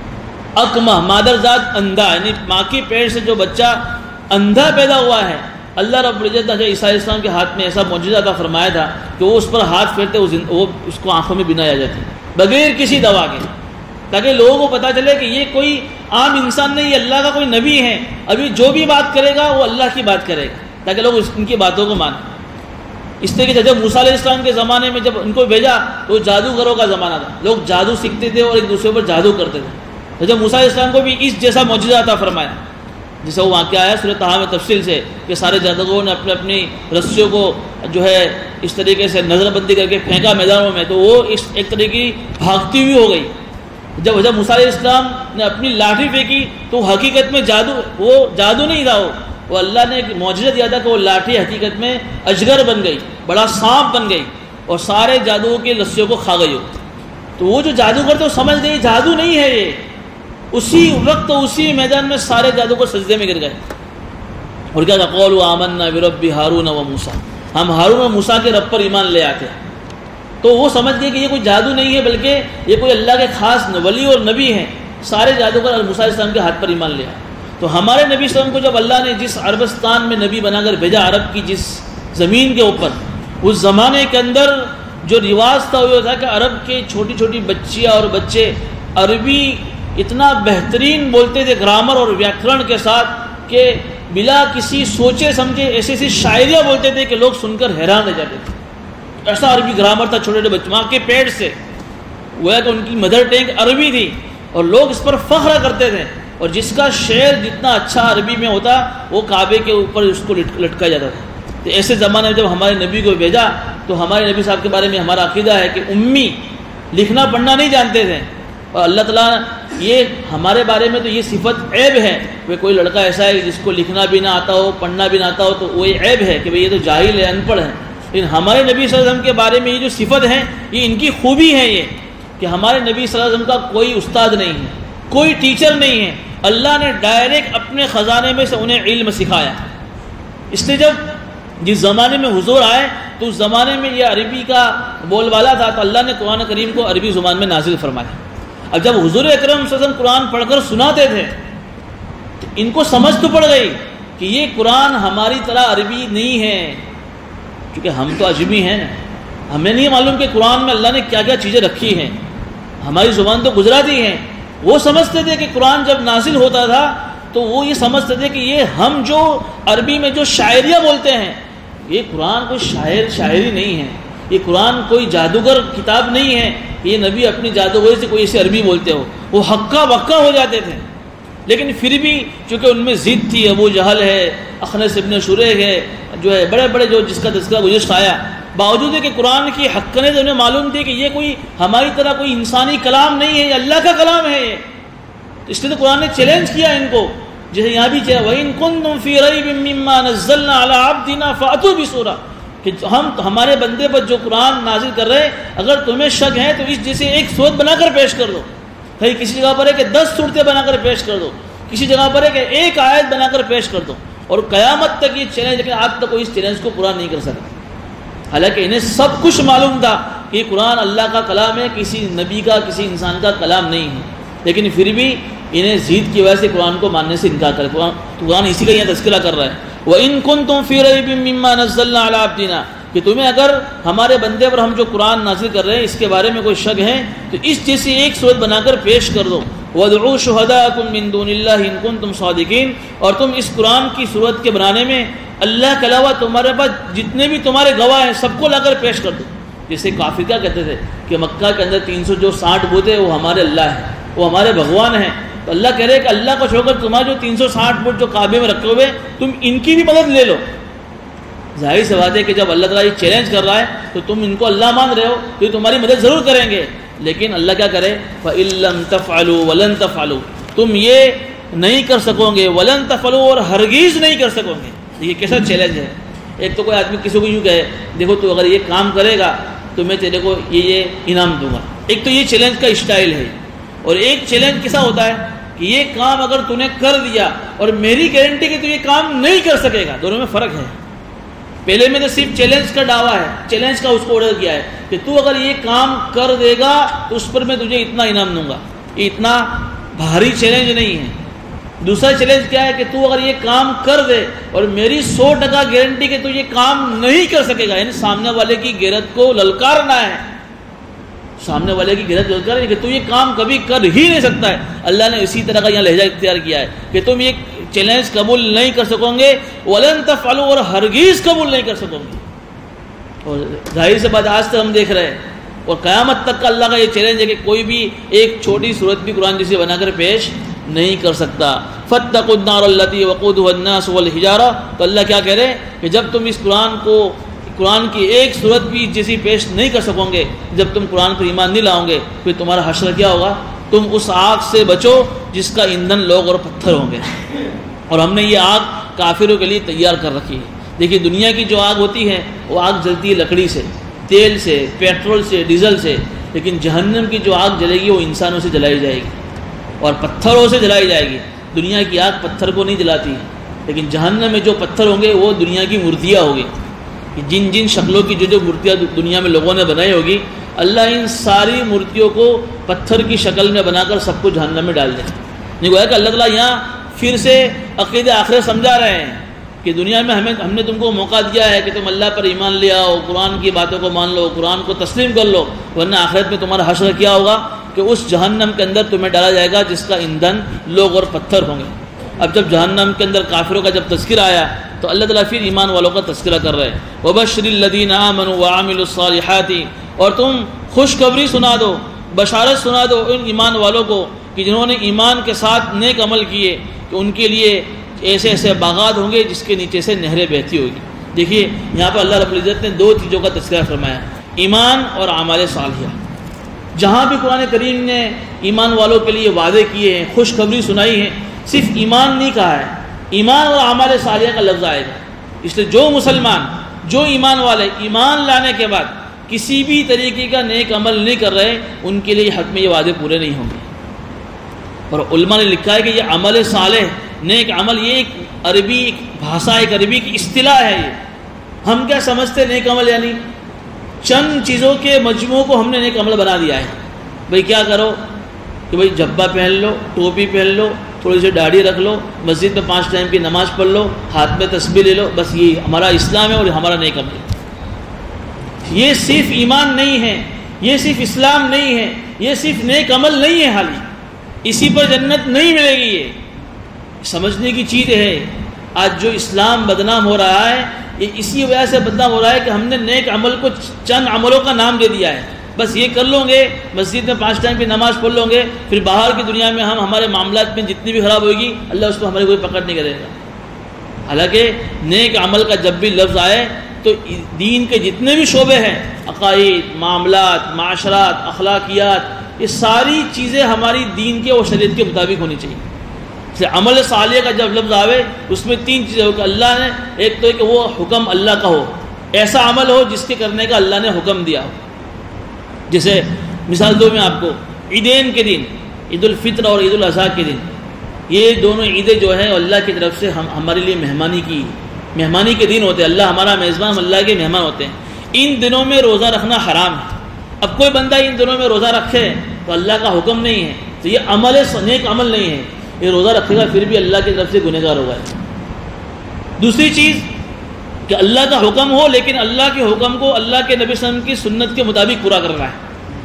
اکمہ مادر ذات اندھا, یعنی ماں کے پیٹ سے جو بچہ اندھا پیدا ہوا ہے اللہ رب العزت نے حضرت عیسیٰ علیہ السلام کے ہاتھ میں ایسا معجزہ عطا فرمایا تھا کہ وہ اس پر ہاتھ پھیرتے وہ اس کو آنکھوں میں بینائی آ جاتی بغیر کسی دوا کے، تاکہ لوگوں کو پتہ چلے کہ یہ کوئی عام انسان نہیں، یہ اللہ کا کوئی نبی ہے، ابھی جو بھی بات کرے گا وہ اللہ کی بات کرے گا، تاکہ لوگ ان کی باتوں کو مانیں۔ اس طریقے سے جب موسیٰ علیہ السلام کے زمانے میں جب ان کو بھیجا تو جادوگروں کا زمانہ تھا، لوگ جادو سیکھتے تھے اور ایک دوسرے پر جادو کرتے تھے، تو جب موسیٰ علیہ السلام کو بھی اس جیسا معجزہ عطا فرمایا، جسے وہ واقعہ آیا سورۃ طٰہٰ میں تفصیل سے کہ سارے جادوگروں نے اپنے اپنی رسیوں کو جو ہے اس طریقے سے نظر بندی کر کے پھینکا میدانوں میں، تو وہ اس ایک طریقے کی بھاگتی ہوئی ہو گئی۔ جب جب موسیٰ علیہ السلام نے اپنی لاٹھی پھینکی تو حقیقت میں جادو وہ جادو نہیں تھا، وہ وہ اللہ نے ایک معجزہ دیا تھا کہ وہ لاٹھی حقیقت میں اجگر بن گئی، بڑا سانپ بن گئی اور سارے جادوؤں کی رسیوں کو کھا گئی ہو۔ تو وہ جو جادوگر تھے وہ سمجھ گئی جادو نہیں ہے یہ، اسی وقت اسی میدان میں سارے جادوگر سجدے میں گر گئے اور کیا کہا قولوا آمنا برب ہارون و موسیٰ، ہم ہارون اور موسیٰ کے رب پر ایمان لے آتے ہیں۔ تو وہ سمجھ گئے کہ یہ کوئی جادو نہیں ہے بلکہ یہ کوئی اللہ کے خاص ولی اور نبی ہیں، سارے جادوگر موسیٰ علیہ السلام کے ہاتھ پر ایمان لیا۔ تو ہمارے نبی صلی اللہ علیہ وسلم کو جب اللہ نے جس عربستان میں نبی بنا کر بھیجا، عرب کی جس زمین کے اوپر، اس زمانے کے اندر جو رواج تھا وہ تھا کہ عرب کے چھوٹی چھوٹی بچیاں اور بچے عربی اتنا بہترین بولتے تھے گرامر اور ویاکرن کے ساتھ کہ بلا کسی سوچے سمجھے ایسی ایسی شاعریاں بولتے تھے کہ لوگ سن کر حیران رہ جاتے تھے، ایسا عربی گرامر تھا چھوٹے چھوٹے بچوں، ماں کے پیٹ سے گویا کہ ان کی مدر ٹنگ عربی تھی اور لوگ اس پر فخر کرتے تھے، اور جس کا شعر جتنا اچھا عربی میں ہوتا وہ کعبے کے اوپر اس کو لٹکا جاتا تھا۔ تو ایسے زمانے میں جب ہمارے نبی کو بھیجا تو ہمارے نبی صاحب کے بارے میں ہمارا عقیدہ ہے کہ امی، لکھنا پڑھنا نہیں جانتے تھے، اور اللہ تعالیٰ یہ ہمارے بارے میں تو یہ صفت عیب ہے کہ کوئی لڑکا ایسا ہے جس کو لکھنا بھی نہ آتا ہو پڑھنا بھی نہ آتا ہو، تو وہ یہ عیب ہے کہ بھئی یہ تو جاہل ہے، ان پڑھ ہے۔ لیکن ہمارے نبی صلی اللہ علیہ وسلم کے بارے میں یہ جو صفت ہے یہ ان کی خوبی ہے، یہ کہ ہمارے نبی صلی اللہ علیہ وسلم کا کوئی استاد نہیں ہے، کوئی ٹیچر نہیں ہے، اللہ نے ڈائریکٹ اپنے خزانے میں سے انہیں علم سکھایا۔ اس لیے جب جس زمانے میں حضور آئے تو اس زمانے میں یہ عربی کا بول والا تھا، تو اللہ نے قرآن کریم کو عربی زبان میں نازل فرمایا۔ اب جب حضور اکرم صلی اللہ علیہ وسلم قرآن پڑھ کر سناتے تھے تو ان کو سمجھ تو پڑ گئی کہ یہ قرآن ہماری طرح عربی نہیں ہے، کیونکہ ہم تو عجمی ہیں، ہمیں نہیں معلوم کہ قرآن میں اللہ نے کیا کیا چیزیں رکھی ہیں، ہماری زبان تو گجراتی ہے۔ وہ سمجھتے تھے کہ قرآن جب نازل ہوتا تھا تو وہ یہ سمجھتے تھے کہ یہ ہم جو عربی میں جو شاعریاں بولتے ہیں، یہ قرآن کوئی شاعر شاعری نہیں ہے، یہ قرآن کوئی جادوگر کتاب نہیں ہے، یہ نبی اپنی جادوگری سے کوئی ایسی عربی بولتے ہو، وہ ہکا بکا ہو جاتے تھے۔ لیکن پھر بھی چونکہ ان میں ضد تھی، ابو جہل ہے، اخنس ابن شریح ہے، جو ہے بڑے بڑے جو جس کا تذکرہ گزشتہ آیا، باوجود ہے کہ قرآن کی حقانیت انہیں معلوم تھی کہ یہ کوئی ہماری طرح کوئی انسانی کلام نہیں ہے، یہ اللہ کا کلام ہے یہ۔ اس لیے تو قرآن نے چیلنج کیا ان کو، جیسے یہاں بھی کیا وَإِن كُنتُمْ فِي رَيْبٍ مِّمَّا نَزَّلْنَا عَلَىٰ عَبْدِنَا فَأْتُوا بِسُورَةٍ، کہ ہم ہمارے بندے پر جو قرآن نازل کر رہے اگر تمہیں شک ہے تو اس جیسے ایک صورت بنا کر پیش کر دو، کہیں کسی جگہ پر ہے کہ دس صورتیں بنا کر پیش کر دو، کسی جگہ پر ہے کہ ایک آیت بنا کر پیش کر دو، اور قیامت تک یہ چیلنج، لیکن آج تک کوئی اس چیلنج کو پورا نہیں کر سکتا۔ حالانکہ انہیں سب کچھ معلوم تھا کہ قرآن اللہ کا کلام ہے، کسی نبی کا کسی انسان کا کلام نہیں ہے، لیکن پھر بھی انہیں ضد کی وجہ سے قرآن کو ماننے سے انکار کرے۔ قرآن قرآن اسی کا یہاں تذکرہ کر رہا ہے وَإِن كُنتُمْ فِي رَيْبٍ مِّمَّا نَزَّلْنَا عَلَىٰ عَبْدِنَا، کہ تمہیں اگر ہمارے بندے پر ہم جو قرآن نازل کر رہے ہیں اس کے بارے میں کوئی شک ہے تو اس جیسی ایک صورت بنا کر پیش کر دو۔ وَادْعُوا شُهَدَاءَكُم مِّن دُونِ اللَّهِ إِن كُنتُمْ صَادِقِينَ، اور تم اس قرآن کی صورت کے بنانے میں اللہ کے علاوہ تمہارے پاس جتنے بھی تمہارے گواہ ہیں سب کو لا کر پیش کر دو۔ جیسے کافر کیا کہتے تھے کہ مکہ کے اندر تین سو جو ساٹھ بت ہیں وہ ہمارے اللہ ہیں، وہ ہمارے بھگوان ہیں، تو اللہ کہہ رہے کہ اللہ کو چھوڑ کر تمہارے جو تین سو ساٹھ بت جو کعبے میں رکھے ہوئے تم ان کی بھی مدد لے لو۔ ظاہر سی بات ہے کہ جب اللہ تعالیٰ یہ چیلنج کر رہا ہے تو تم ان کو اللہ مان رہے ہو تو یہ تمہاری مدد ضرور کریں گے، لیکن اللہ کیا کرے فَإِن لَّمْ تَفْعَلُوا وَلَن تَفْعَلُوا، تم یہ نہیں کر سکو گے، وَلَن تَفْعَلُوا، اور ہرگز نہیں کر سکو گے۔ یہ کیسا چیلنج ہے؟ ایک تو کوئی آدمی کسی کو یوں کہے دیکھو تو اگر یہ کام کرے گا تو میں تیرے کو یہ یہ انعام دوں گا، ایک تو یہ چیلنج کا اسٹائل ہے، اور ایک چیلنج کیسا ہوتا ہے کہ یہ کام اگر تو نے کر دیا اور میری گارنٹی کہ تو یہ کام نہیں کر سکے گا، دونوں میں فرق ہے۔ پہلے میں تو صرف چیلنج کا دعویٰ ہے، چیلنج کا اس کو آرڈر کیا ہے کہ تو اگر یہ کام کر دے گا تو اس پر میں تجھے اتنا انعام دوں گا، یہ اتنا بھاری چیلنج نہیں ہے۔ دوسرا چیلنج کیا ہے کہ تو اگر یہ کام کر دے اور میری سو ٹکا گارنٹی کہ تو یہ کام نہیں کر سکے گا، یعنی سامنے والے کی غیرت کو للکارنا ہے، سامنے والے کی غیرت للکارنا ہے کہ تو یہ کام کبھی کر ہی نہیں سکتا ہے۔ اللہ نے اسی طرح کا یہاں لہجہ اختیار کیا ہے کہ تم یہ چیلنج قبول نہیں کر سکو گے، وَلَن تَفْعَلُوا، اور ہرگز قبول نہیں کر سکو گے۔ اور ظاہر سے بات آج تک ہم دیکھ رہے ہیں، اور قیامت تک کا اللہ کا یہ چیلنج ہے کہ کوئی بھی ایک چھوٹی صورت بھی قرآن جسے بنا کر پیش نہیں کر سکتا۔ فَاتَّقُوا النَّارَ الَّتِي وَقُودُهَا النَّاسُ وَالْحِجَارَةُ، تو اللہ کیا کہہ رہے ہیں کہ جب تم اس قرآن کو قرآن کی ایک صورت بھی جیسی پیش نہیں کر سکو گے، جب تم قرآن پر ایمان نہیں لاؤ گے، پھر تمہارا حشر کیا ہوگا؟ تم اس آگ سے بچو جس کا ایندھن لوگ اور پتھر ہوں گے، اور ہم نے یہ آگ کافروں کے لیے تیار کر رکھی ہے۔ دیکھیے دنیا کی جو آگ ہوتی ہے وہ آگ جلتی ہے لکڑی سے، تیل سے، پیٹرول سے، ڈیزل سے، لیکن جہنم کی جو آگ جلے گی وہ انسانوں سے جلائی جائے گی اور پتھروں سے جلائی جائے گی۔ دنیا کی آگ پتھر کو نہیں جلاتی ہے، لیکن جہنم میں جو پتھر ہوں گے وہ دنیا کی مورتیاں ہوگی، جن جن شکلوں کی جو جو مورتیاں دنیا میں لوگوں نے بنائی ہوگی، اللہ ان ساری مورتیوں کو پتھر کی شکل میں بنا کر سب کو جہنم میں ڈال دے۔ نہیں گویا کہ اللہ تعالیٰ یہاں پھر سے عقیدہ آخرت سمجھا رہے ہیں کہ دنیا میں ہمیں ہم نے تم کو موقع دیا ہے کہ تم اللہ پر ایمان لے آؤ، قرآن کی باتوں کو مان لو، قرآن کو تسلیم کر لو، ورنہ آخرت میں تمہارا حشر کیا ہوگا کہ اس جہنم کے اندر تمہیں ڈالا جائے گا جس کا ایندھن لوگ اور پتھر ہوں گے۔ اب جب جہنم کے اندر کافروں کا جب تذکرہ آیا تو اللہ تعالیٰ پھر ایمان والوں کا تذکرہ کر رہے ہیں، وَبَشِّرِ الَّذِينَ آمَنُوا وَعَمِلُوا الصَّالِحَاتِ، اور تم خوشخبری سنا دو، بشارت سنا دو ان ایمان والوں کو کہ جنہوں نے ایمان کے ساتھ نیک عمل کیے کہ ان کے لیے ایسے ایسے باغات ہوں گے جس کے نیچے سے نہریں بہتی ہوگی۔ دیکھیے یہاں پر اللہ رب العزت نے دو چیزوں کا تذکرہ فرمایا، ایمان اور اعمال صالحہ۔ جہاں بھی قرآن کریم نے ایمان والوں کے لیے وعدے کیے ہیں، خوشخبری سنائی ہے، صرف ایمان نہیں کہا ہے، ایمان اور اعمال صالحہ کا لفظ آئے گا۔ اس لیے جو مسلمان، جو ایمان والے ایمان لانے کے بعد کسی بھی طریقے کا نیک عمل نہیں کر رہے، ان کے لیے حق میں یہ وعدے پورے نہیں ہوں گے۔ اور علماء نے لکھا ہے کہ یہ عمل صالح، نیک عمل، یہ ایک عربی ایک بھاشا، ایک عربی کی اصطلاح ہے۔ یہ ہم کیا سمجھتے نیک عمل یعنی چند چیزوں کے مجموعوں کو ہم نے نیک عمل بنا دیا ہے۔ بھئی کیا کرو کہ بھئی جبہ پہن لو، ٹوپی پہن لو، تھوڑی سی داڑھی رکھ لو، مسجد میں پانچ ٹائم کی نماز پڑھ لو، ہاتھ میں تسبیح لے لو، بس یہ ہمارا اسلام ہے اور ہمارا نیک عمل ہے۔ یہ صرف ایمان نہیں ہے، یہ صرف اسلام نہیں ہے، یہ صرف نیک عمل نہیں ہے، حالی اسی پر جنت نہیں ملے گی۔ یہ سمجھنے کی چیز ہے۔ آج جو اسلام بدنام ہو رہا ہے یہ اسی وجہ سے بدنام ہو رہا ہے کہ ہم نے نیک عمل کو چند عملوں کا نام دے دیا ہے، بس یہ کر لوں گے، مسجد میں پانچ ٹائم کی نماز پڑھ لوں گے، پھر باہر کی دنیا میں ہم ہمارے معاملات میں جتنی بھی خراب ہوگی اللہ اس کو ہمارے کوئی پکڑ نہیں کرے گا۔ حالانکہ نیک عمل کا جب بھی لفظ آئے تو دین کے جتنے بھی شعبے ہیں، عقائد، معاملات، معاشرات، اخلاقیات، یہ ساری چیزیں ہماری دین کے اور شریعت کے مطابق ہونی چاہیے۔ اس لیے عمل صالح کا جب لفظ آوے اس میں تین چیزیں ہو کہ اللہ نے، ایک تو ہے کہ وہ حکم اللہ کا ہو، ایسا عمل ہو جس کے کرنے کا اللہ نے حکم دیا ہو۔ جیسے مثال دو میں آپ کو، عیدین کے دن، عید الفطر اور عید الاضحیٰ کے دن، یہ دونوں عیدیں جو ہیں اللہ کی طرف سے ہم ہمارے لیے مہمانی کی مہمانی کے دن ہوتے ہیں، اللہ ہمارا میزبان، ہم اللہ کے مہمان ہوتے ہیں۔ ان دنوں میں روزہ رکھنا حرام ہے۔ اب کوئی بندہ ان دنوں میں روزہ رکھے تو اللہ کا حکم نہیں ہے، تو یہ عمل نیک عمل نہیں ہے، یہ روزہ رکھے گا پھر بھی اللہ کی طرف سے گنہگار ہوگا۔ دوسری چیز کہ اللہ کا حکم ہو لیکن اللہ کے حکم کو اللہ کے نبی صلی اللہ علیہ وسلم کی سنت کے مطابق پورا کرنا ہے۔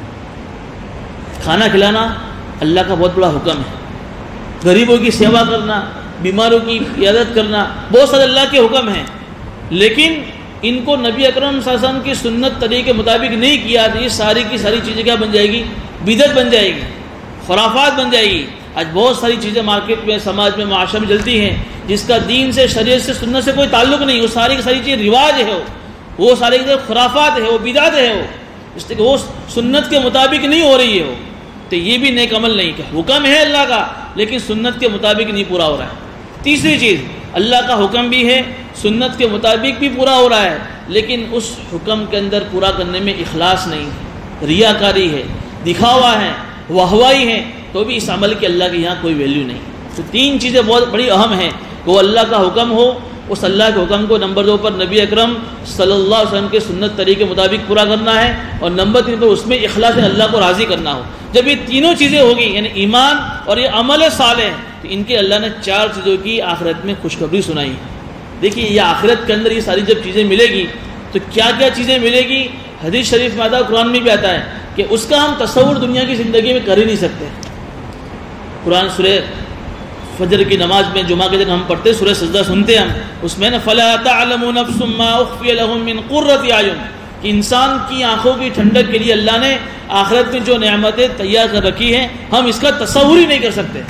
کھانا کھلانا اللہ کا بہت بڑا حکم ہے، غریبوں کی سیوا کرنا، بیماروں کی عیادت کرنا، بہت سارے اللہ کے حکم ہیں، لیکن ان کو نبی اکرم صلی اللہ علیہ وسلم کی سنت طریقے کے مطابق نہیں کیا تو یہ ساری کی ساری چیزیں کیا بن جائے گی؟ بدعت بن جائے گی، خرافات بن جائے گی۔ آج بہت ساری چیزیں مارکیٹ میں، سماج میں، معاشرے میں چلتی ہیں جس کا دین سے، شریعت سے، سنت سے کوئی تعلق نہیں، وہ ساری کی ساری چیزیں رواج ہے، وہ ساری کی خرافات ہے، وہ بدعت ہے، وہ اس لیے کہ وہ سنت کے مطابق نہیں ہو رہی ہے، وہ تو یہ بھی نیک عمل نہیں کہ حکم ہے اللہ کا لیکن سنت کے مطابق نہیں پورا ہو رہا ہے۔ تیسری چیز، اللہ کا حکم بھی ہے، سنت کے مطابق بھی پورا ہو رہا ہے، لیکن اس حکم کے اندر پورا کرنے میں اخلاص نہیں ہے، ریاکاری ہے، دکھاوا ہے، واہوائی ہے، تو بھی اس عمل کی اللہ کے یہاں کوئی ویلیو نہیں۔ تو تین چیزیں بہت بڑی اہم ہیں کہ وہ اللہ کا حکم ہو، اس اللہ کے حکم کو نمبر دو پر نبی اکرم صلی اللہ علیہ وسلم کے سنت طریقے کے مطابق پورا کرنا ہے، اور نمبر تین پر اس میں اخلاص اللہ کو راضی کرنا ہو۔ جب یہ تینوں چیزیں ہوگی، یعنی ایمان اور یہ عمل صالح، تو ان کے اللہ نے چار چیزوں کی آخرت میں خوشخبری سنائی. دیکھیے یہ آخرت کے اندر یہ ساری جب چیزیں ملے گی تو کیا کیا چیزیں ملے گی. حدیث شریف میں آتا ہے, قرآن میں بھی آتا ہے کہ اس کا ہم تصور دنیا کی زندگی میں کر ہی نہیں سکتے. قرآن سورہ فجر کی نماز میں جمعہ کے دن ہم پڑھتے سورہ سجدہ سنتے ہم, اس میں نا فَلَا تَعْلَمُ نَفْسٌ مَّا أُخْفِيَ لَهُم مِّن قُرَّةِ أَعْيُنٍ, کہ انسان کی آنکھوں کی ٹھنڈک کے لیے اللہ نے آخرت میں جو نعمتیں تیار کر رکھی ہیں ہم اس کا تصور ہی نہیں کر سکتے.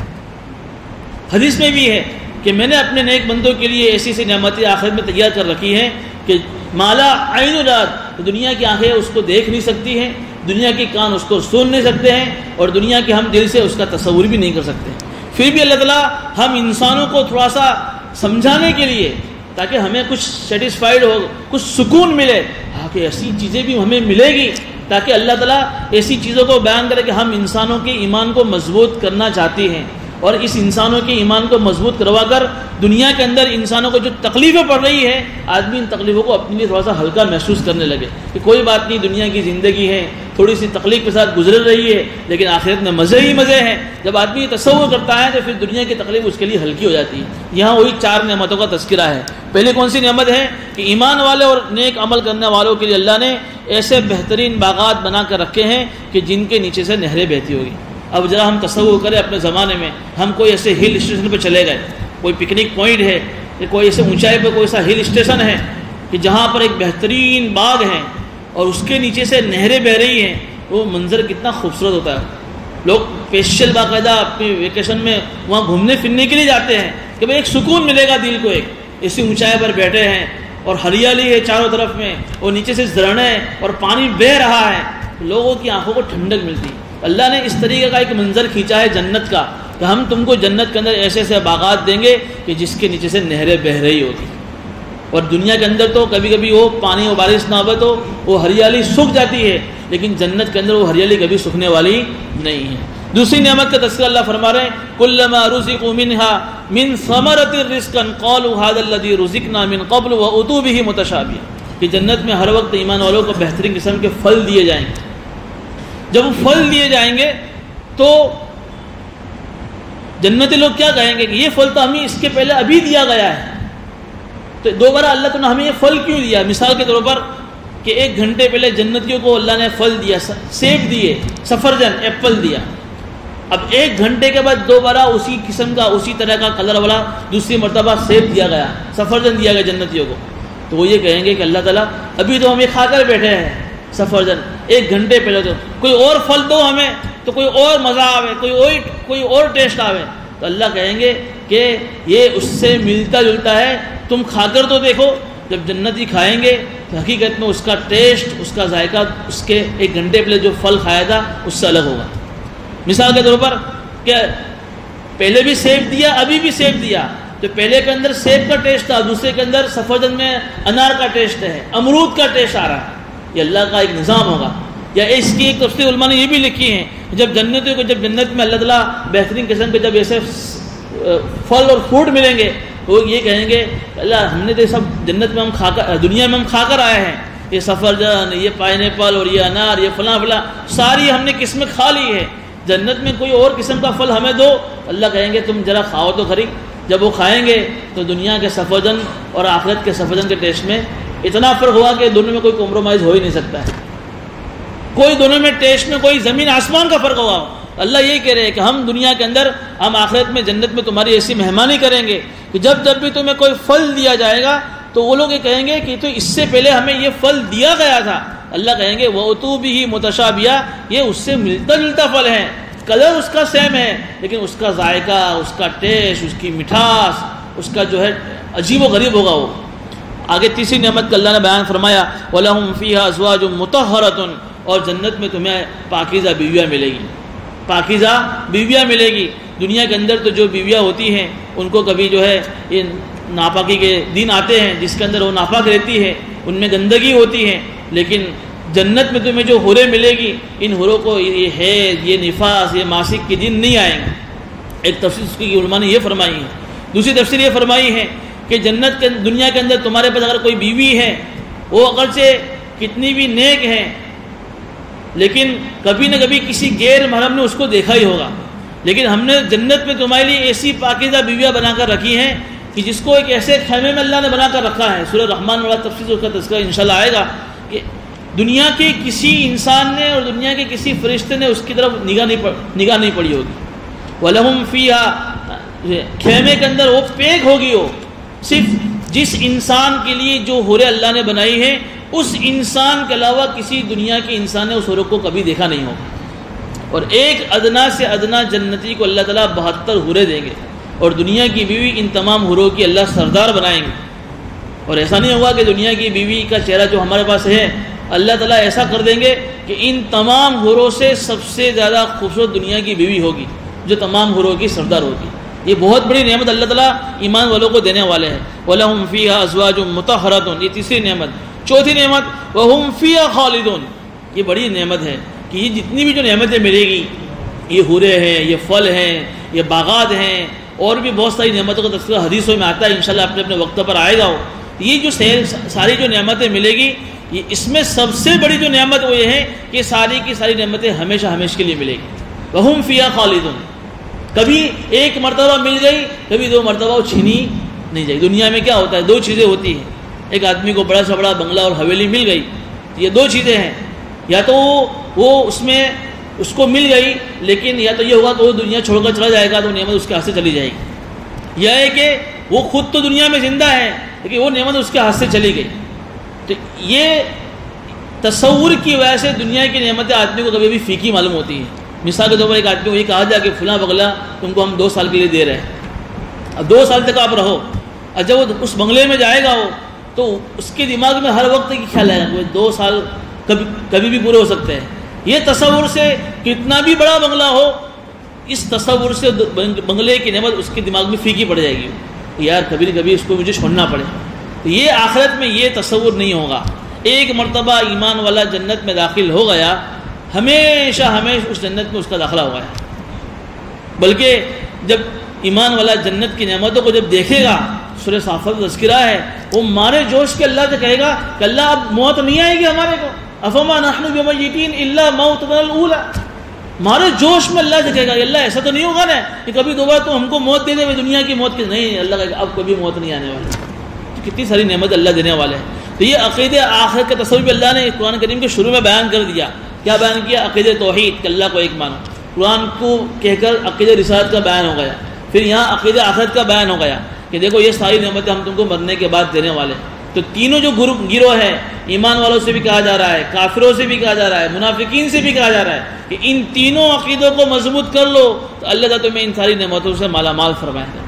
حدیث میں بھی ہے کہ میں نے اپنے نیک بندوں کے لیے ایسی ایسی نعمتیں آخرت میں تیار کر رکھی ہیں کہ مالا عین رات, دنیا کی آنکھیں اس کو دیکھ نہیں سکتی ہیں, دنیا کے کان اس کو سن نہیں سکتے ہیں, اور دنیا کے ہم دل سے اس کا تصور بھی نہیں کر سکتے. پھر بھی اللہ تعالیٰ ہم انسانوں کو تھوڑا سا سمجھانے کے لیے, تاکہ ہمیں کچھ سیٹسفائیڈ ہو, کچھ سکون ملے, ہاں کہ ایسی چیزیں بھی ہمیں ملے گی, تاکہ اللہ تعالیٰ ایسی چیزوں کو بیان کرے کہ ہم انسانوں کے ایمان کو مضبوط کرنا چاہتے ہیں, اور اس انسانوں کے ایمان کو مضبوط کروا کر دنیا کے اندر انسانوں کو جو تکلیفیں پڑ رہی ہے, آدمی ان تکلیفوں کو اپنے لیے تھوڑا سا ہلکا محسوس کرنے لگے کہ کوئی بات نہیں, دنیا کی زندگی ہے, تھوڑی سی تکلیف کے ساتھ گزر رہی ہے, لیکن آخرت میں مزے ہی مزے ہیں. جب آدمی یہ تصور کرتا ہے تو پھر دنیا کی تکلیف اس کے لیے ہلکی ہو جاتی ہے. یہاں وہی چار نعمتوں کا تذکرہ ہے. پہلے کون سی نعمت ہے کہ ایمان والے اور نیک عمل کرنے والوں کے لیے اللہ نے ایسے بہترین باغات بنا کر رکھے ہیں کہ جن کے نیچے سے نہریں بہتی ہوگی. اب ذرا ہم تصور کریں اپنے زمانے میں, ہم کوئی ایسے ہل اسٹیشن پہ چلے گئے, کوئی پکنک پوائنٹ ہے کہ کوئی ایسے اونچائی پہ کوئی ایسا ہل اسٹیشن ہے کہ جہاں پر ایک بہترین باغ ہے اور اس کے نیچے سے نہریں بہہ رہی ہیں, وہ منظر کتنا خوبصورت ہوتا ہے. لوگ اسپیشل باقاعدہ اپنے ویکیشن میں وہاں گھومنے پھرنے کے لیے جاتے ہیں کہ بھائی ایک سکون ملے گا دل کو, ایک ایسی اونچائی پر بیٹھے ہیں اور ہریالی ہے چاروں طرف میں, اور نیچے سے جھرنے اور پانی بہہ رہا ہے, لوگوں کی آنکھوں کو ٹھنڈک ملتی ہے. اللہ نے اس طریقے کا ایک منظر کھینچا ہے جنت کا کہ ہم تم کو جنت کے اندر ایسے ایسے باغات دیں گے کہ جس کے نیچے سے نہریں بہہ رہی ہوتی. اور دنیا کے اندر تو کبھی کبھی وہ پانی و بارش نہ ہو تو وہ ہریالی سوکھ جاتی ہے, لیکن جنت کے اندر وہ ہریالی کبھی سوکھنے والی نہیں ہے. دوسری نعمت کا تذکرہ اللہ فرما رہے ہیں کلما رزقوا منها من ثمرة رزقا قالوا هذا الذي رزقنا من قبل واتوا به متشابها, کہ جنت میں ہر وقت ایمان والوں کو بہترین قسم کے پھل دیے جائیں گے. جب وہ پھل دیے جائیں گے تو جنتی لوگ کیا کہیں گے کہ یہ پھل تو ہمیں اس کے پہلے ابھی دیا گیا ہے, تو دوبارہ اللہ تعالیٰ نے ہمیں یہ پھل کیوں دیا. مثال کے طور پر کہ ایک گھنٹے پہلے جنتیوں کو اللہ نے پھل دیا, سیب دیے, سفرجن ایپل دیا, اب ایک گھنٹے کے بعد دوبارہ اسی قسم کا اسی طرح کا کلر والا دوسری مرتبہ سیب دیا گیا, سفرجن دیا گیا جنتیوں کو, تو وہ یہ کہیں گے کہ اللہ تعالیٰ ابھی تو ہم یہ کھا کر بیٹھے ہیں سفرجن, ایک گھنٹے پہلے تو کوئی اور پھل دو ہمیں تو کوئی اور مزہ آوے, کوئی اور کوئی اور ٹیسٹ آوے. تو اللہ کہیں گے کہ یہ اس سے ملتا جلتا ہے, تم کھا کر تو دیکھو. جب جنتی کھائیں گے تو حقیقت میں اس کا ٹیسٹ, اس کا ذائقہ اس کے ایک گھنٹے پہلے جو پھل کھایا تھا اس سے الگ ہوگا. مثال کے طور پر کہ پہلے بھی سیب دیا ابھی بھی سیب دیا, تو پہلے کے اندر سیب کا ٹیسٹ تھا, دوسرے کے اندر سفرجن میں انار کا ٹیسٹ ہے, امرود کا ٹیسٹ آ رہا ہے. یہ اللہ کا ایک نظام ہوگا. یا اس کی ایک تفسیر علماء نے یہ بھی لکھی ہے, جب جنتوں کو جب جنت میں اللہ تعالیٰ بہترین قسم کے جب ایسے پھل اور فروٹ ملیں گے تو وہ یہ کہیں گے اللہ ہم نے تو سب جنت میں ہم کھا کر دنیا میں ہم کھا کر آئے ہیں, یہ سفرجن, یہ پائنیپل اور یہ انار, یہ فلاں فلاں ساری ہم نے قسمیں کھا لی ہے, جنت میں کوئی اور قسم کا پھل ہمیں دو. اللہ کہیں گے تم ذرا کھاؤ تو خری. جب وہ کھائیں گے تو دنیا کے سفرجن اور آخرت کے سفرجن کے ٹیسٹ میں اتنا فرق ہوا کہ دونوں میں کوئی کمپرومائز ہو ہی نہیں سکتا ہے, کوئی دونوں میں ٹیسٹ میں کوئی زمین آسمان کا فرق ہوا. اللہ یہی کہہ رہے ہیں کہ ہم دنیا کے اندر ہم آخرت میں جنت میں تمہاری ایسی مہمانی کریں گے کہ جب جب بھی تمہیں کوئی پھل دیا جائے گا تو وہ لوگ یہ کہیں گے کہ تو اس سے پہلے ہمیں یہ پھل دیا گیا تھا. اللہ کہیں گے وَأُتُوا بِهِ مُتَشَابِهًا, یہ اس سے ملتا جلتا پھل ہے, کلر اس کا سیم ہے لیکن اس کا ذائقہ, اس کا ٹیسٹ, اس کی مٹھاس, اس کا جو ہے عجیب و غریب ہوگا. وہ آگے تیسری نعمت کا اللہ نے بیان فرمایا وَلَهُمْ فِيهَا أَزْوَاجٌ مُطَهَّرَةٌ, اور جنت میں تمہیں پاکیزہ بیویاں ملے گی, پاکیزہ بیویاں ملے گی. دنیا کے اندر تو جو بیویاں ہوتی ہیں ان کو کبھی جو ہے یہ ناپاکی کے دن آتے ہیں جس کے اندر وہ ناپاک رہتی ہے, ان میں گندگی ہوتی ہے, لیکن جنت میں تمہیں جو حوریں ملے گی ان حوروں کو یہ حیض, یہ نفاس, یہ ماسک کے دن نہیں آئیں گے. ایک تفسیر اس کی علماء نے یہ فرمائی ہے. دوسری تفسیر یہ فرمائی ہے کہ جنت کے دنیا کے اندر تمہارے پاس اگر کوئی بیوی ہے وہ اگرچہ کتنی بھی نیک ہے لیکن کبھی نہ کبھی کسی غیر محرم نے اس کو دیکھا ہی ہوگا, لیکن ہم نے جنت میں تمہارے لیے ایسی پاکیزہ بیویاں بنا کر رکھی ہیں کہ جس کو ایک ایسے خیمے میں اللہ نے بنا کر رکھا ہے. سورہ رحمان والا تفسیر کا تذکرہ انشاءاللہ آئے گا کہ دنیا کے کسی انسان نے اور دنیا کے کسی فرشتے نے اس کی طرف نگاہ نہیں پڑ نگاہ نہیں پڑی ہوگی. وَلَهُمْ فِيهَا خیمے کے اندر وہ پیک ہوگی، وہ صرف جس انسان کے لیے جو حوریں اللہ نے بنائی ہے اس انسان کے علاوہ کسی دنیا کے انسان نے اس حور کو کبھی دیکھا نہیں ہوگا. اور ایک ادنا سے ادنا جنتی کو اللہ تعالیٰ بہتر حوریں دیں گے، اور دنیا کی بیوی ان تمام حوروں کی اللہ سردار بنائیں گے. اور ایسا نہیں ہوا کہ دنیا کی بیوی کا چہرہ جو ہمارے پاس ہے اللہ تعالیٰ ایسا کر دیں گے کہ ان تمام حوروں سے سب سے زیادہ خوبصورت دنیا کی بیوی ہوگی جو تمام حوروں کی سردار ہوگی. یہ بہت بڑی نعمت اللہ تعالیٰ ایمان والوں کو دینے والے ہیں. وَلَهُمْ فِيهَا أَزْوَاجٌ مُطَهَّرَةٌ، یہ تیسری نعمت. چوتھی نعمت وَهُمْ فِيهَا خَالِدُونَ، یہ بڑی نعمت ہے کہ یہ جتنی بھی جو نعمتیں ملے گی، یہ حوریں ہیں، یہ پھل ہیں، یہ باغات ہیں، اور بھی بہت ساری نعمتوں کا تذکرہ حدیثوں میں آتا ہے، انشاءاللہ اپنے اپنے وقت پر آئے گا. وہ یہ جو ساری جو نعمتیں ملے گی، یہ اس میں سب سے بڑی جو نعمت وہ یہ ہے کہ ساری کی ساری نعمتیں ہمیشہ ہمیشہ کے لیے ملے گی. وَهُمْ فِيهَا خَالِدُونَ، کبھی ایک مرتبہ مل گئی، کبھی دو مرتبہ وہ چھینی نہیں جائے. دنیا میں کیا ہوتا ہے، دو چیزیں ہوتی ہیں. ایک آدمی کو بڑا سا بڑا بنگلہ اور حویلی مل گئی، یہ دو چیزیں ہیں. یا تو وہ اس میں اس کو مل گئی، لیکن یا تو یہ ہوگا کہ وہ دنیا چھوڑ کر چلا جائے گا تو نعمت اس کے ہاتھ سے چلی جائے گی. یا ہے کہ وہ خود تو دنیا میں زندہ ہے لیکن وہ نعمت اس کے ہاتھ سے چلی گئی. تو یہ تصور کی وجہ سے دنیا کی نعمتیں آدمی کو کبھی بھی پھیکی معلوم ہوتی ہیں. مثال کے طور پر ایک آدمی کو یہ کہا جائے کہ فلاں بنگلہ تم کو ہم دو سال کے لیے دے رہے ہیں، اب دو سال تک آپ رہو. اور جب وہ اس بنگلے میں جائے گا وہ تو اس کے دماغ میں ہر وقت یہ خیال آئے گا کہ دو سال کبھی کبھی بھی پورے ہو سکتے ہیں. یہ تصور سے کتنا بھی بڑا بنگلہ ہو، اس تصور سے بنگلے کی نعمت اس کے دماغ میں پھیکی پڑ جائے گی، یار کبھی نہ کبھی اس کو مجھے چھوڑنا پڑے. یہ آخرت میں یہ تصور نہیں ہوگا. ایک مرتبہ ایمان والا جنت میں داخل ہو گیا، ہمیشہ ہمیشہ اس جنت میں اس کا داخلہ ہوا ہے. بلکہ جب ایمان والا جنت کی نعمتوں کو جب دیکھے گا، سورہ صافات کا تذکرہ ہے، وہ مارے جوش کے اللہ سے کہے گا کہ اللہ اب موت نہیں آئے گی ہمارے کو، افما نحن بمیتین الا موتنا الاولی. مارے جوش میں اللہ سے کہے گا اللہ ایسا تو نہیں ہوگا نا کہ کبھی دوبارہ تو ہم کو موت دے دے دنیا کی موت کی. نہیں، اللہ کہے گا اب کبھی موت نہیں آنے والی. تو کتنی ساری نعمت اللہ دینے والے ہیں. تو یہ عقیدہ آخرت کا تصور بھی اللہ نے قرآن کریم کے شروع میں بیان کر دیا. کیا بیان کیا؟ عقیدہ توحید کہ اللہ کو ایک مانو. قرآن کو کہہ کر عقیدہ رسالت کا بیان ہو گیا. پھر یہاں عقیدہ آخرت کا بیان ہو گیا کہ دیکھو یہ ساری نعمتیں ہم تم کو مرنے کے بعد دینے والے ہیں. تو تینوں جو گروپ گروہ ہے، ایمان والوں سے بھی کہا جا رہا ہے، کافروں سے بھی کہا جا رہا ہے، منافقین سے بھی کہا جا رہا ہے کہ ان تینوں عقیدوں کو مضبوط کر لو تو اللہ تعالیٰ تمہیں ان ساری نعمتوں سے مالا مال فرمائے گا.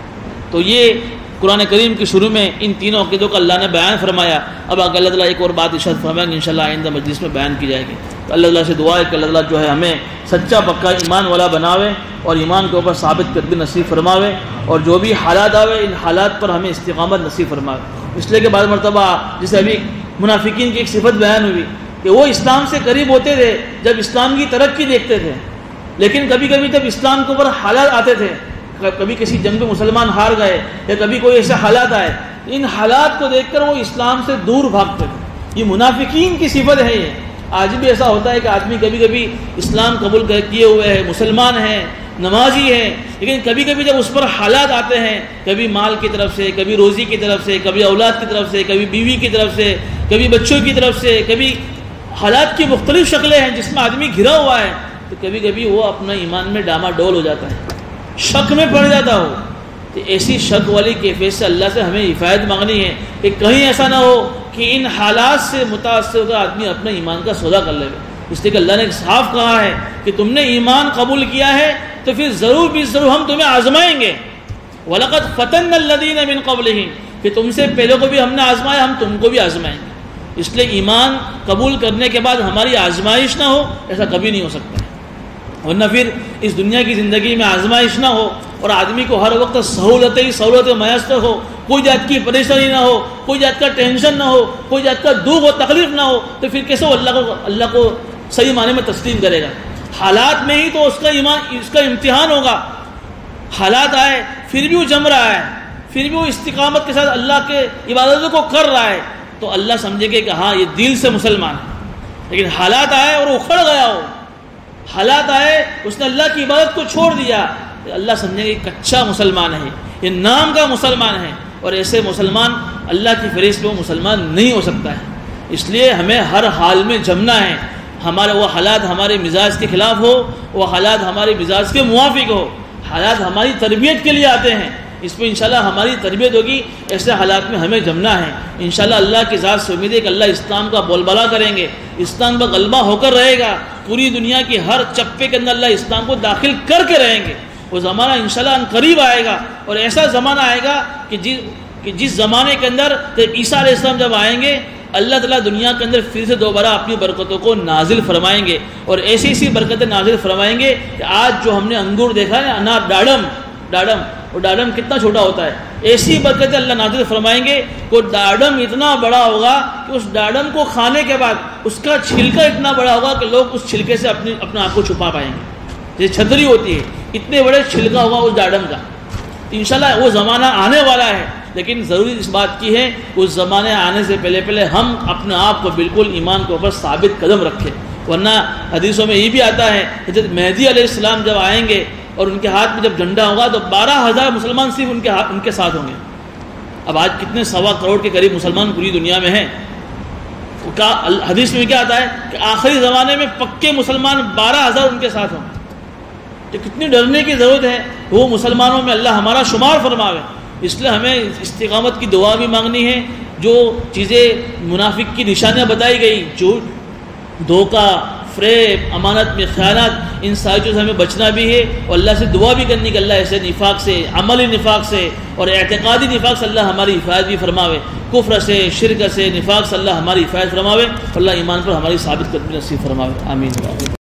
تو یہ قرآن کریم کے شروع میں ان تینوں عقیدوں کا اللہ نے بیان فرمایا. اب آگے اللہ تعالیٰ ایک اور بات ارشاد فرمائیں گے انشاءاللہ آئندہ مجلس میں بیان کی جائے گی. تو اللہ تعالیٰ سے دعا ہے کہ اللہ تعالیٰ جو ہے ہمیں سچا پکا ایمان والا بناوے اور ایمان کے اوپر ثابت قدمی نصیب فرماوے، اور جو بھی حالات آوے ان حالات پر ہمیں استقامت نصیب فرماوے. اس لیے کہ بعض مرتبہ جسے ابھی منافقین کی ایک صفت بیان ہوئی کہ وہ اسلام سے قریب ہوتے تھے جب اسلام کی ترقی دیکھتے تھے، لیکن کبھی کبھی جب اسلام کے اوپر حالات آتے تھے، کبھی کسی جنگ میں مسلمان ہار گئے یا کبھی کوئی ایسے حالات آئے، ان حالات کو دیکھ کر وہ اسلام سے دور بھاگتے تھے. یہ منافقین کی صفت ہے. یہ آج بھی ایسا ہوتا ہے کہ آدمی کبھی کبھی اسلام قبول کیے ہوئے ہے، مسلمان ہیں، نمازی ہے، لیکن کبھی کبھی جب اس پر حالات آتے ہیں، کبھی مال کی طرف سے، کبھی روزی کی طرف سے، کبھی اولاد کی طرف سے، کبھی بیوی کی طرف سے، کبھی بچوں کی طرف سے، کبھی حالات کی مختلف شکلیں ہیں جس میں آدمی گھرا ہوا ہے، تو کبھی کبھی وہ اپنا ایمان میں ڈاما ڈول ہو جاتا ہے، شک میں پڑ جاتا ہو. تو ایسی شک والی کیفیت سے اللہ سے ہمیں حفاظت مانگنی ہے کہ کہیں ایسا نہ ہو کہ ان حالات سے متاثر ہو کر آدمی اپنے ایمان کا سودا کر لے. اس لیے کہ اللہ نے صاف کہا ہے کہ تم نے ایمان قبول کیا ہے تو پھر ضرور بھی ضرور ہم تمہیں آزمائیں گے. وَلَقَدْ فَتَنَّا الَّذِينَ مِن قَبْلِهِمْ، کہ تم سے پہلے کو بھی ہم نے آزمایا، ہم تم کو بھی آزمائیں گے. اس لیے ایمان قبول کرنے کے بعد ہماری آزمائش نہ ہو، ایسا کبھی نہیں ہو سکتا ہے. ورنہ پھر اس دنیا کی زندگی میں آزمائش نہ ہو اور آدمی کو ہر وقت سہولتیں ہی سہولتیں میسر ہو، کوئی جات کی پریشانی نہ ہو، کوئی جات کا ٹینشن نہ ہو، کوئی جات کا دکھ و تکلیف نہ ہو، تو پھر کیسے وہ اللہ کو اللہ کو صحیح معنی میں تسلیم کرے گا؟ حالات میں ہی تو اس کا ایمان اس کا امتحان ہوگا. حالات آئے پھر بھی وہ جم رہا ہے، پھر بھی وہ استقامت کے ساتھ اللہ کے عبادتوں کو کر رہا ہے، تو اللہ سمجھے گے کہ ہاں یہ دل سے مسلمان ہے. لیکن حالات آئے اور اکھڑ گیا ہو، حالات آئے اس نے اللہ کی عبادت کو چھوڑ دیا، اللہ سمجھے کہ کچا مسلمان ہے، یہ نام کا مسلمان ہے، اور ایسے مسلمان اللہ کی فہرست میں وہ مسلمان نہیں ہو سکتا ہے۔ اس لیے ہمیں ہر حال میں جمنا ہے، ہمارے وہ حالات ہمارے مزاج کے خلاف ہو، وہ حالات ہمارے مزاج کے موافق ہو، حالات ہماری تربیت کے لیے آتے ہیں، اس میں انشاءاللہ ہماری تربیت ہوگی، ایسے حالات میں ہمیں جمنا ہے۔ انشاءاللہ اللہ کی ذات سے امید ہے کہ اللہ اسلام کا بول بالا کریں گے، اسلام کا غلبہ ہو کر رہے گا، پوری دنیا کی ہر چپے کے اندر اللہ اسلام کو داخل کر کے رہیں گے۔ وہ زمانہ انشاءاللہ ان قریب آئے گا، اور ایسا زمانہ آئے گا کہ جس کہ جس زمانے کے اندر عیسیٰ علیہ السلام جب آئیں گے، اللہ تعالیٰ دنیا کے اندر پھر سے دوبارہ اپنی برکتوں کو نازل فرمائیں گے، اور ایسی ایسی برکتیں نازل فرمائیں گے کہ آج جو ہم نے انگور دیکھا ہے، انار، ڈاڑم ڈاڑم وہ ڈاڑم کتنا چھوٹا ہوتا ہے، ایسی برکتیں اللہ نازل فرمائیں گے کہ ڈاڑم اتنا بڑا ہوگا کہ اس ڈاڑم کو کھانے کے بعد اس کا چھلکا اتنا بڑا ہوگا کہ لوگ اس چھلکے سے اپنی اپنے آپ کو چھپا پائیں گے، جیسے چھتری ہوتی ہے، اتنے بڑے چھلکا ہوگا اس ڈاڑم کا۔ انشاءاللہ وہ زمانہ آنے والا ہے، لیکن ضروری اس بات کی ہے اس زمانے آنے سے پہلے پہلے ہم اپنے آپ کو بالکل ایمان کے اوپر ثابت قدم رکھیں، ورنہ حدیثوں میں یہ بھی آتا ہے حضرت مہدی علیہ السلام جب آئیں گے اور ان کے ہاتھ میں جب جھنڈا ہوگا تو بارہ ہزار مسلمان صرف ان کے ہاتھ ان کے ساتھ ہوں گے۔ اب آج کتنے سوا کروڑ کے قریب مسلمان پوری دنیا میں ہیں، حدیث میں کیا آتا ہے کہ آخری زمانے میں پکے مسلمان بارہ ہزار ان کے ساتھ ہوں گے۔ تو کتنی ڈرنے کی ضرورت ہے، وہ مسلمانوں میں اللہ ہمارا شمار فرماوے۔ اس لیے ہمیں استقامت کی دعا بھی مانگنی ہے، جو چیزیں منافق کی نشانیاں بتائی گئی، جھوٹ، دھوکہ، فریب، امانت میں خیانت، ان ساری چیزوں سے ہمیں بچنا بھی ہے، اور اللہ سے دعا بھی کرنی کہ اللہ ایسے نفاق سے، عملی نفاق سے اور اعتقادی نفاق سے اللہ ہماری حفاظت بھی فرماوے، کفر سے، شرک سے، نفاق سے اللہ ہماری حفاظت فرماوے، اللہ ایمان پر ہماری ثابت قدمی نصیب فرماوے، آمین۔